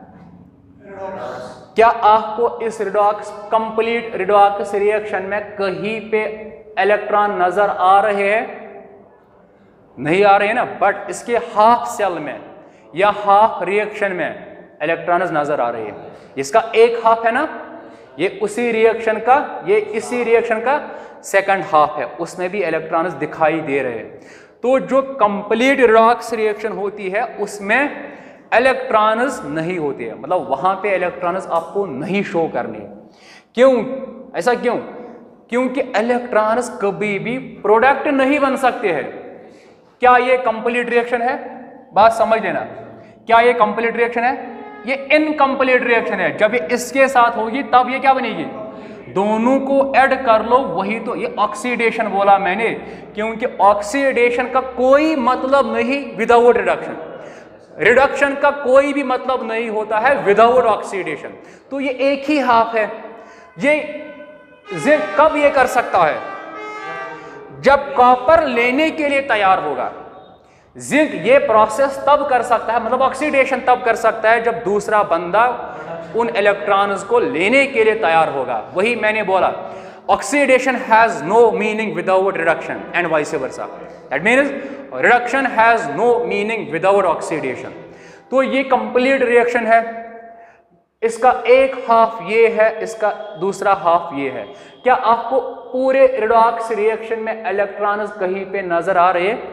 क्या आपको इस रिडॉक्स कंप्लीट रिडॉक्स रिएक्शन में कहीं पे इलेक्ट्रॉन नजर आ रहे हैं? नहीं आ रहे हैं ना। बट इसके हाफ सेल में या हाफ रिएक्शन में इलेक्ट्रॉन्स नजर आ रहे हैं। इसका एक हाफ है ना, ये उसी रिएक्शन का, ये इसी रिएक्शन का सेकंड हाफ है, उसमें भी इलेक्ट्रॉन्स दिखाई दे रहे हैं। तो जो कंप्लीट रिडॉक्स रिएक्शन होती है उसमें इलेक्ट्रॉन्स नहीं होते हैं, मतलब वहां पे इलेक्ट्रॉन्स आपको नहीं शो करने। क्यों? ऐसा क्यों? क्योंकि इलेक्ट्रॉन्स कभी भी प्रोडक्ट नहीं बन सकते हैं। क्या ये कंप्लीट रिएक्शन है? बात समझ लेना। क्या ये कंप्लीट रिएक्शन है? ये इनकम्प्लीट रिएक्शन है। जब ये इसके साथ होगी तब ये क्या बनेगी? दोनों को ऐड कर लो, वही तो ये ऑक्सीडेशन बोला मैंने, क्योंकि ऑक्सीडेशन का कोई मतलब नहीं विदाउट रिडक्शन। रिडक्शन का कोई भी मतलब नहीं होता है विदाउट ऑक्सीडेशन। तो ये एक ही हाफ है। ये जिंक कब ये कर सकता है? जब कॉपर लेने के लिए तैयार होगा। जिंक ये प्रोसेस तब कर सकता है, मतलब ऑक्सीडेशन तब कर सकता है जब दूसरा बंदा उन इलेक्ट्रॉन्स को लेने के लिए तैयार होगा। वही मैंने बोला, oxidation has no meaning without reduction and vice versa. That means reduction has no meaning without oxidation. तो ये कंप्लीट रिएक्शन है। इसका एक हाफ ये है, इसका दूसरा हाफ ये है। क्या आपको पूरे रिडॉक्स रिएक्शन में इलेक्ट्रॉन्स कहीं पे नजर आ रहे हैं?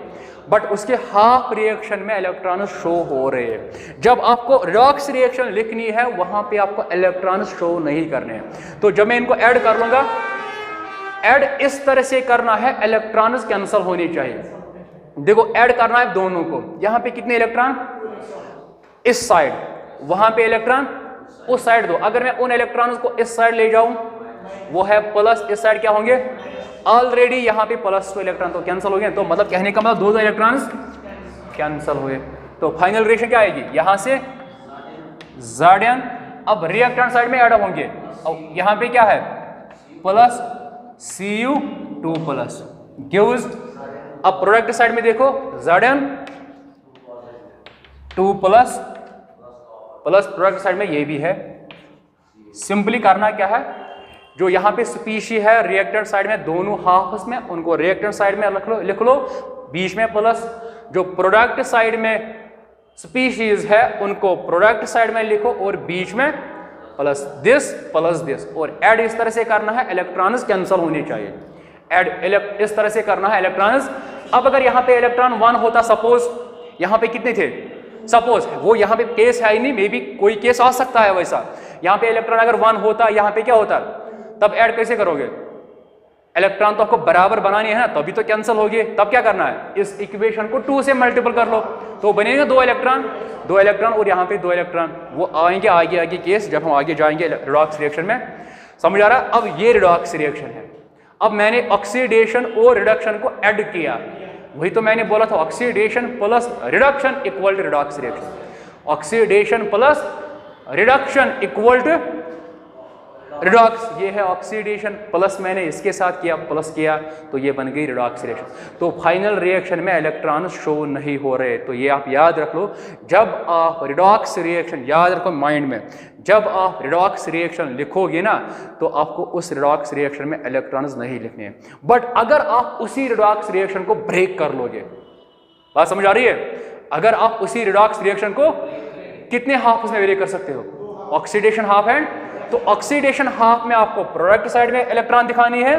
बट उसके हाफ रिएक्शन में इलेक्ट्रॉन्स शो हो रहे हैं। जब आपको रिडॉक्स रिएक्शन लिखनी है वहां पे आपको इलेक्ट्रॉन्स शो नहीं करने हैं। तो जब मैं इनको ऐड कर लूंगा, ऐड इस तरह से करना है इलेक्ट्रॉन्स कैंसिल होने चाहिए। देखो ऐड करना है दोनों को। यहां पे कितने इलेक्ट्रॉन, इस साइड, वहां पे इलेक्ट्रॉन उस साइड दो। अगर मैं उन इलेक्ट्रॉन्स को इस साइड ले जाऊं, वो है प्लस, इस साइड क्या होंगे, ऑलरेडी यहां पे प्लस 2 इलेक्ट्रॉन तो कैंसिल हो गए। तो मतलब कहने का मतलब 2 इलेक्ट्रॉन्स कैंसिल हुए। तो फाइनल रिएक्शन क्या आएगी, यहां से Zn अब रिएक्टेंट साइड में ऐड होंगे। और यहां पे क्या है, प्लस Cu2 प्लस गिव्स, अब प्रोडक्ट साइड में देखो Zn2 plus plus product side में ये भी है। सिंपली करना क्या है, जो यहाँ पे स्पीशी है रिएक्टेंट साइड में, दोनों हाफ्स में उनको रिएक्टेंट साइड में लिख लो, बीच में प्लस। जो प्रोडक्ट साइड में स्पीशीज है उनको प्रोडक्ट साइड में लिखो और बीच में प्लस दिस। और ऐड इस तरह से करना है, इलेक्ट्रॉन्स कैंसिल होने चाहिए। ऐड इस तरह से करना है इलेक्ट्रॉन्स। अब अगर यहाँ पे इलेक्ट्रॉन 1 होता, सपोज यहाँ पे कितने थे, सपोज वो यहाँ पे केस है ही नहीं, मे बी कोई केस आ सकता है वैसा। यहाँ पे इलेक्ट्रॉन अगर 1 होता, यहाँ पे क्या होता, तब ऐड कैसे करोगे, इलेक्ट्रॉन तो आपको बराबर बनानी है ना, तभी तो कैंसिल होगी। तब क्या करना है, इस इक्वेशन को 2 से मल्टीपल कर लो तो बनेगा 2 इलेक्ट्रॉन और यहाँ पे 2 इलेक्ट्रॉन। वो आएंगे आगे केस जब हम आगे जाएंगे रिडॉक्स रिएक्शन में, समझ आ रहा है। अब ये रिडॉक्स रिएक्शन है। अब मैंने ऑक्सीडेशन और रिडक्शन को ऐड किया, वही तो मैंने बोला था, oxidation plus reduction equal to redox reaction. Oxidation plus reduction equal to redox, ये है ऑक्सीडेशन प्लस मैंने इसके साथ किया, प्लस किया तो ये बन गई रिडॉक्स रिएक्शन। तो फाइनल रिएक्शन में इलेक्ट्रॉन शो नहीं हो रहे। तो ये आप याद रख लो, जब आप रिडॉक्स रिएक्शन, याद रखो माइंड में, जब आप रिडॉक्स रिएक्शन लिखोगे ना तो आपको उस रिडॉक्स रिएक्शन में इलेक्ट्रॉन्स नहीं लिखने हैं। बट अगर आप उसी रिडॉक्स रिएक्शन को ब्रेक कर लोगे, बात समझ आ रही है, अगर आप उसी रिडॉक्स रिएक्शन को कितने हाफ में ब्रेक कर सकते हो, ऑक्सीडेशन हाफ एंड, तो ऑक्सीडेशन हाफ में आपको प्रोडक्ट साइड में इलेक्ट्रॉन दिखानी है,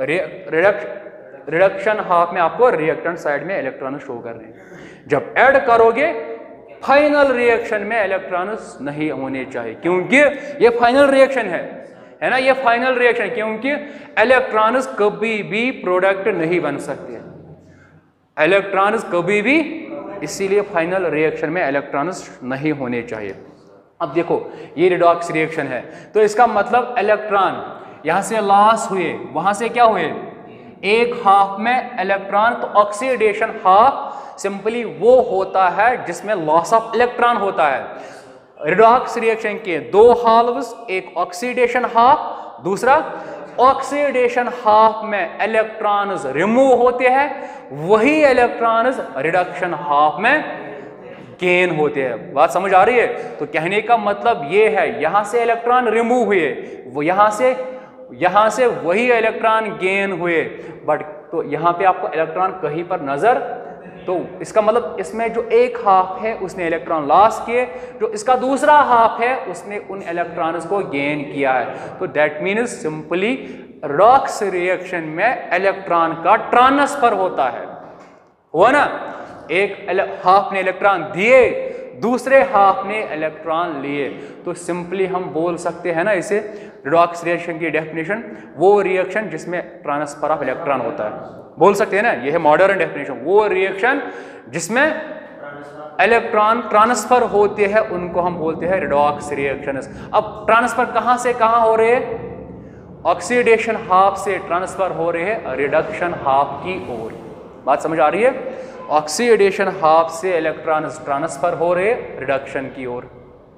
रिडक्शन हाफ में आपको रिएक्टेंट साइड में इलेक्ट्रॉन शो कर रहे हैं। जब ऐड करोगे फाइनल रिएक्शन में इलेक्ट्रॉन्स नहीं होने चाहिए, क्योंकि ये फाइनल रिएक्शन है ना, ये फाइनल रिएक्शन, क्योंकि इलेक्ट्रॉन्स कभी भी प्रोडक्ट नहीं बन सकते, इलेक्ट्रॉन्स कभी भी, इसीलिए फाइनल रिएक्शन में इलेक्ट्रॉन्स नहीं होने चाहिए। अब देखो ये रिडॉक्स रिएक्शन है, तो इसका मतलब इलेक्ट्रॉन यहां से लॉस हुए, वहां से क्या हुए, एक हाफ में इलेक्ट्रॉन। तो ऑक्सीडेशन हाफ सिंपली वो होता है जिसमें लॉस ऑफ इलेक्ट्रॉन होता है। रिडॉक्स रिएक्शन के 2 हाल्व्स, एक ऑक्सीडेशन हाफ, दूसरा ऑक्सीडेशन हाफ में इलेक्ट्रॉन्स रिमूव होते हैं, वही इलेक्ट्रॉन्स रिडक्शन हाफ में गेन होते हैं। बात समझ आ रही है। तो कहने का मतलब ये है, यहां से इलेक्ट्रॉन रिमूव हुए, वो यहां से वही इलेक्ट्रॉन गेन हुए, बट तो यहां पे आपको इलेक्ट्रॉन कहीं पर नजर, तो इसका मतलब इसमें जो एक हाफ है उसने इलेक्ट्रॉन लॉस किए, जो इसका दूसरा हाफ है उसने उन इलेक्ट्रॉन्स को गेन किया है। तो that means simply redox reaction में इलेक्ट्रॉन का ट्रांसफर होता है, हुआ ना, एक हाफ ने इलेक्ट्रॉन दिए, दूसरे हाफ ने इलेक्ट्रॉन लिए। तो सिंपली हम बोल सकते हैं ना इसे, रिडॉक्स रिएक्शन की डेफिनेशन, वो रिएक्शन जिसमें ट्रांसफर ऑफ इलेक्ट्रॉन होता है, बोल सकते हैं ना, ये है मॉडर्न डेफिनेशन। वो रिएक्शन जिसमें इलेक्ट्रॉन ट्रांसफर होते हैं उनको हम बोलते हैं रिडॉक्स रिएक्शन। अब ट्रांसफर कहां से कहां हो रहे हैं, ऑक्सीडेशन हाफ से ट्रांसफर हो रहे हैं रिडक्शन हाफ की ओर। बात समझ आ रही है, ऑक्सीडेशन हाफ से इलेक्ट्रॉन ट्रांसफर हो रहे रिडक्शन की ओर।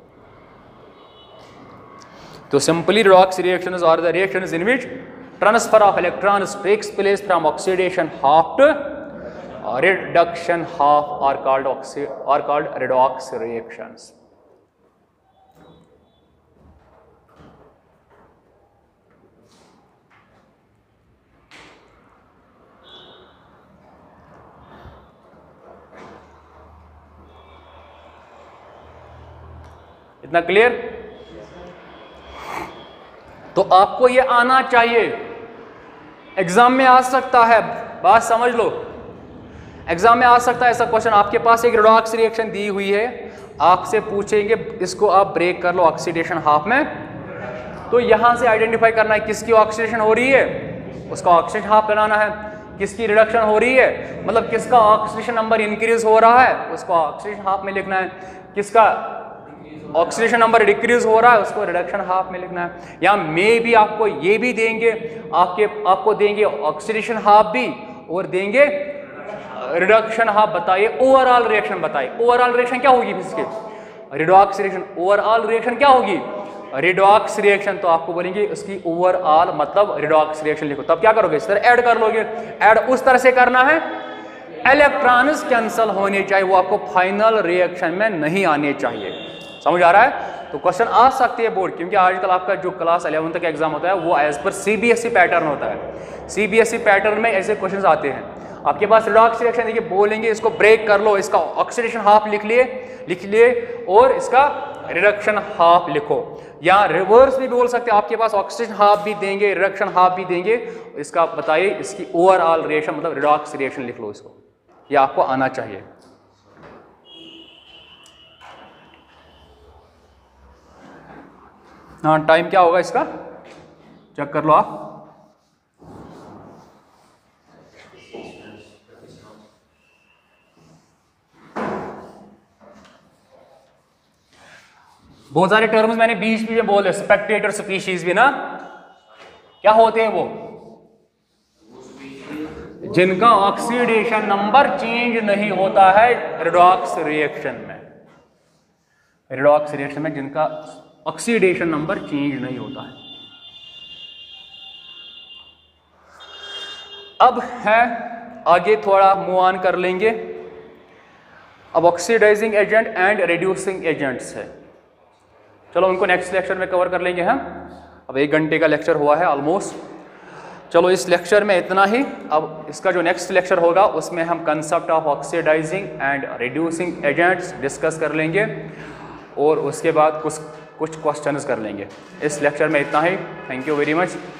तो simply redox reactions are the reactions in which transfer of electrons takes place from oxidation half to reduction half are called redox reactions. इतना क्लियर? तो आपको ये आना चाहिए, एग्जाम में आ सकता है, बात समझ लो। एग्जाम में आ सकता है ऐसा क्वेश्चन, आपके पास एक रेडॉक्स रिएक्शन दी हुई है, आपसे पूछेंगे इसको आप ब्रेक कर लो ऑक्सीडेशन हाफ में, तो यहां से आइडेंटिफाई करना है किसकी ऑक्सीडेशन हो रही है, उसका ऑक्सीडेशन हाफ बनाना है, किसकी रिडक्शन हो रही है, मतलब किसका ऑक्सीडेशन नंबर इंक्रीज हो रहा है उसको ऑक्सीडेशन हाफ में लिखना है, किसका ऑक्सीडेशन नंबर डिक्रीज हो रहा है उसको रिडक्शन हाफ में लिखना है। या मे भी आपको ये भी देंगे, आपको देंगे ऑक्सीडेशन हाफ भी और देंगे रिडक्शन हाफ, बताइए ओवरऑल रिएक्शन बताइए, ओवरऑल रिएक्शन क्या होगी इसके, रिडॉक्स रिएक्शन, ओवरऑल रिएक्शन क्या होगी, रिडॉक्स रिएक्शन, तो आपको बोलेंगे उसकी ओवरऑल मतलब रिडॉक्स रिएक्शन लिखो, तब क्या करोगे इस तरह ऐड कर लोगे, ऐड उस तरह से करना है इलेक्ट्रॉन्स कैंसल होने चाहिए, वो आपको फाइनल रिएक्शन में नहीं आने चाहिए, समझ आ रहा है। तो क्वेश्चन आ सकते हैं बोर्ड, क्योंकि आजकल आपका जो क्लास 11 तक एग्जाम होता है वो एज पर सीबीएसई पैटर्न होता है, सीबीएसई पैटर्न में ऐसे क्वेश्चन आते हैं, आपके पास रिडॉक्स रिएक्शन देखिए बोलेंगे इसको ब्रेक कर लो, इसका ऑक्सीडेशन हाफ लिख लिए और इसका रिडक्शन हाफ लिखो, या रिवर्स भी बोल सकते हैं, आपके पास ऑक्सीडेशन हाफ भी देंगे रिडक्शन हाफ भी देंगे, इसका बताइए इसकी ओवरऑल रिएक्शन मतलब रिडॉक्स रिएक्शन लिख लो इसको, ये आपको आना चाहिए। हाँ टाइम क्या होगा इसका चेक कर लो आप, बहुत सारे टर्म्स मैंने बीच में बोले, स्पेक्टेटर स्पीशीज भी ना, क्या होते हैं वो, जिनका ऑक्सीडेशन नंबर चेंज नहीं होता है रिडॉक्स रिएक्शन में, रिडॉक्स रिएक्शन में जिनका ऑक्सीडेशन नंबर चेंज नहीं होता है। अब है आगे थोड़ा मूव ऑन कर लेंगे, अब oxidising agent and reducing agents है, चलो उनको नेक्स्ट लेक्चर में कवर कर लेंगे हम, अब 1 घंटे का लेक्चर हुआ है ऑलमोस्ट, चलो इस लेक्चर में इतना ही। अब इसका जो नेक्स्ट लेक्चर होगा उसमें हम concept of oxidising and reducing agents discuss कर लेंगे और उसके बाद कुछ क्वेश्चंस कर लेंगे। इस लेक्चर में इतना ही, थैंक यू वेरी मच।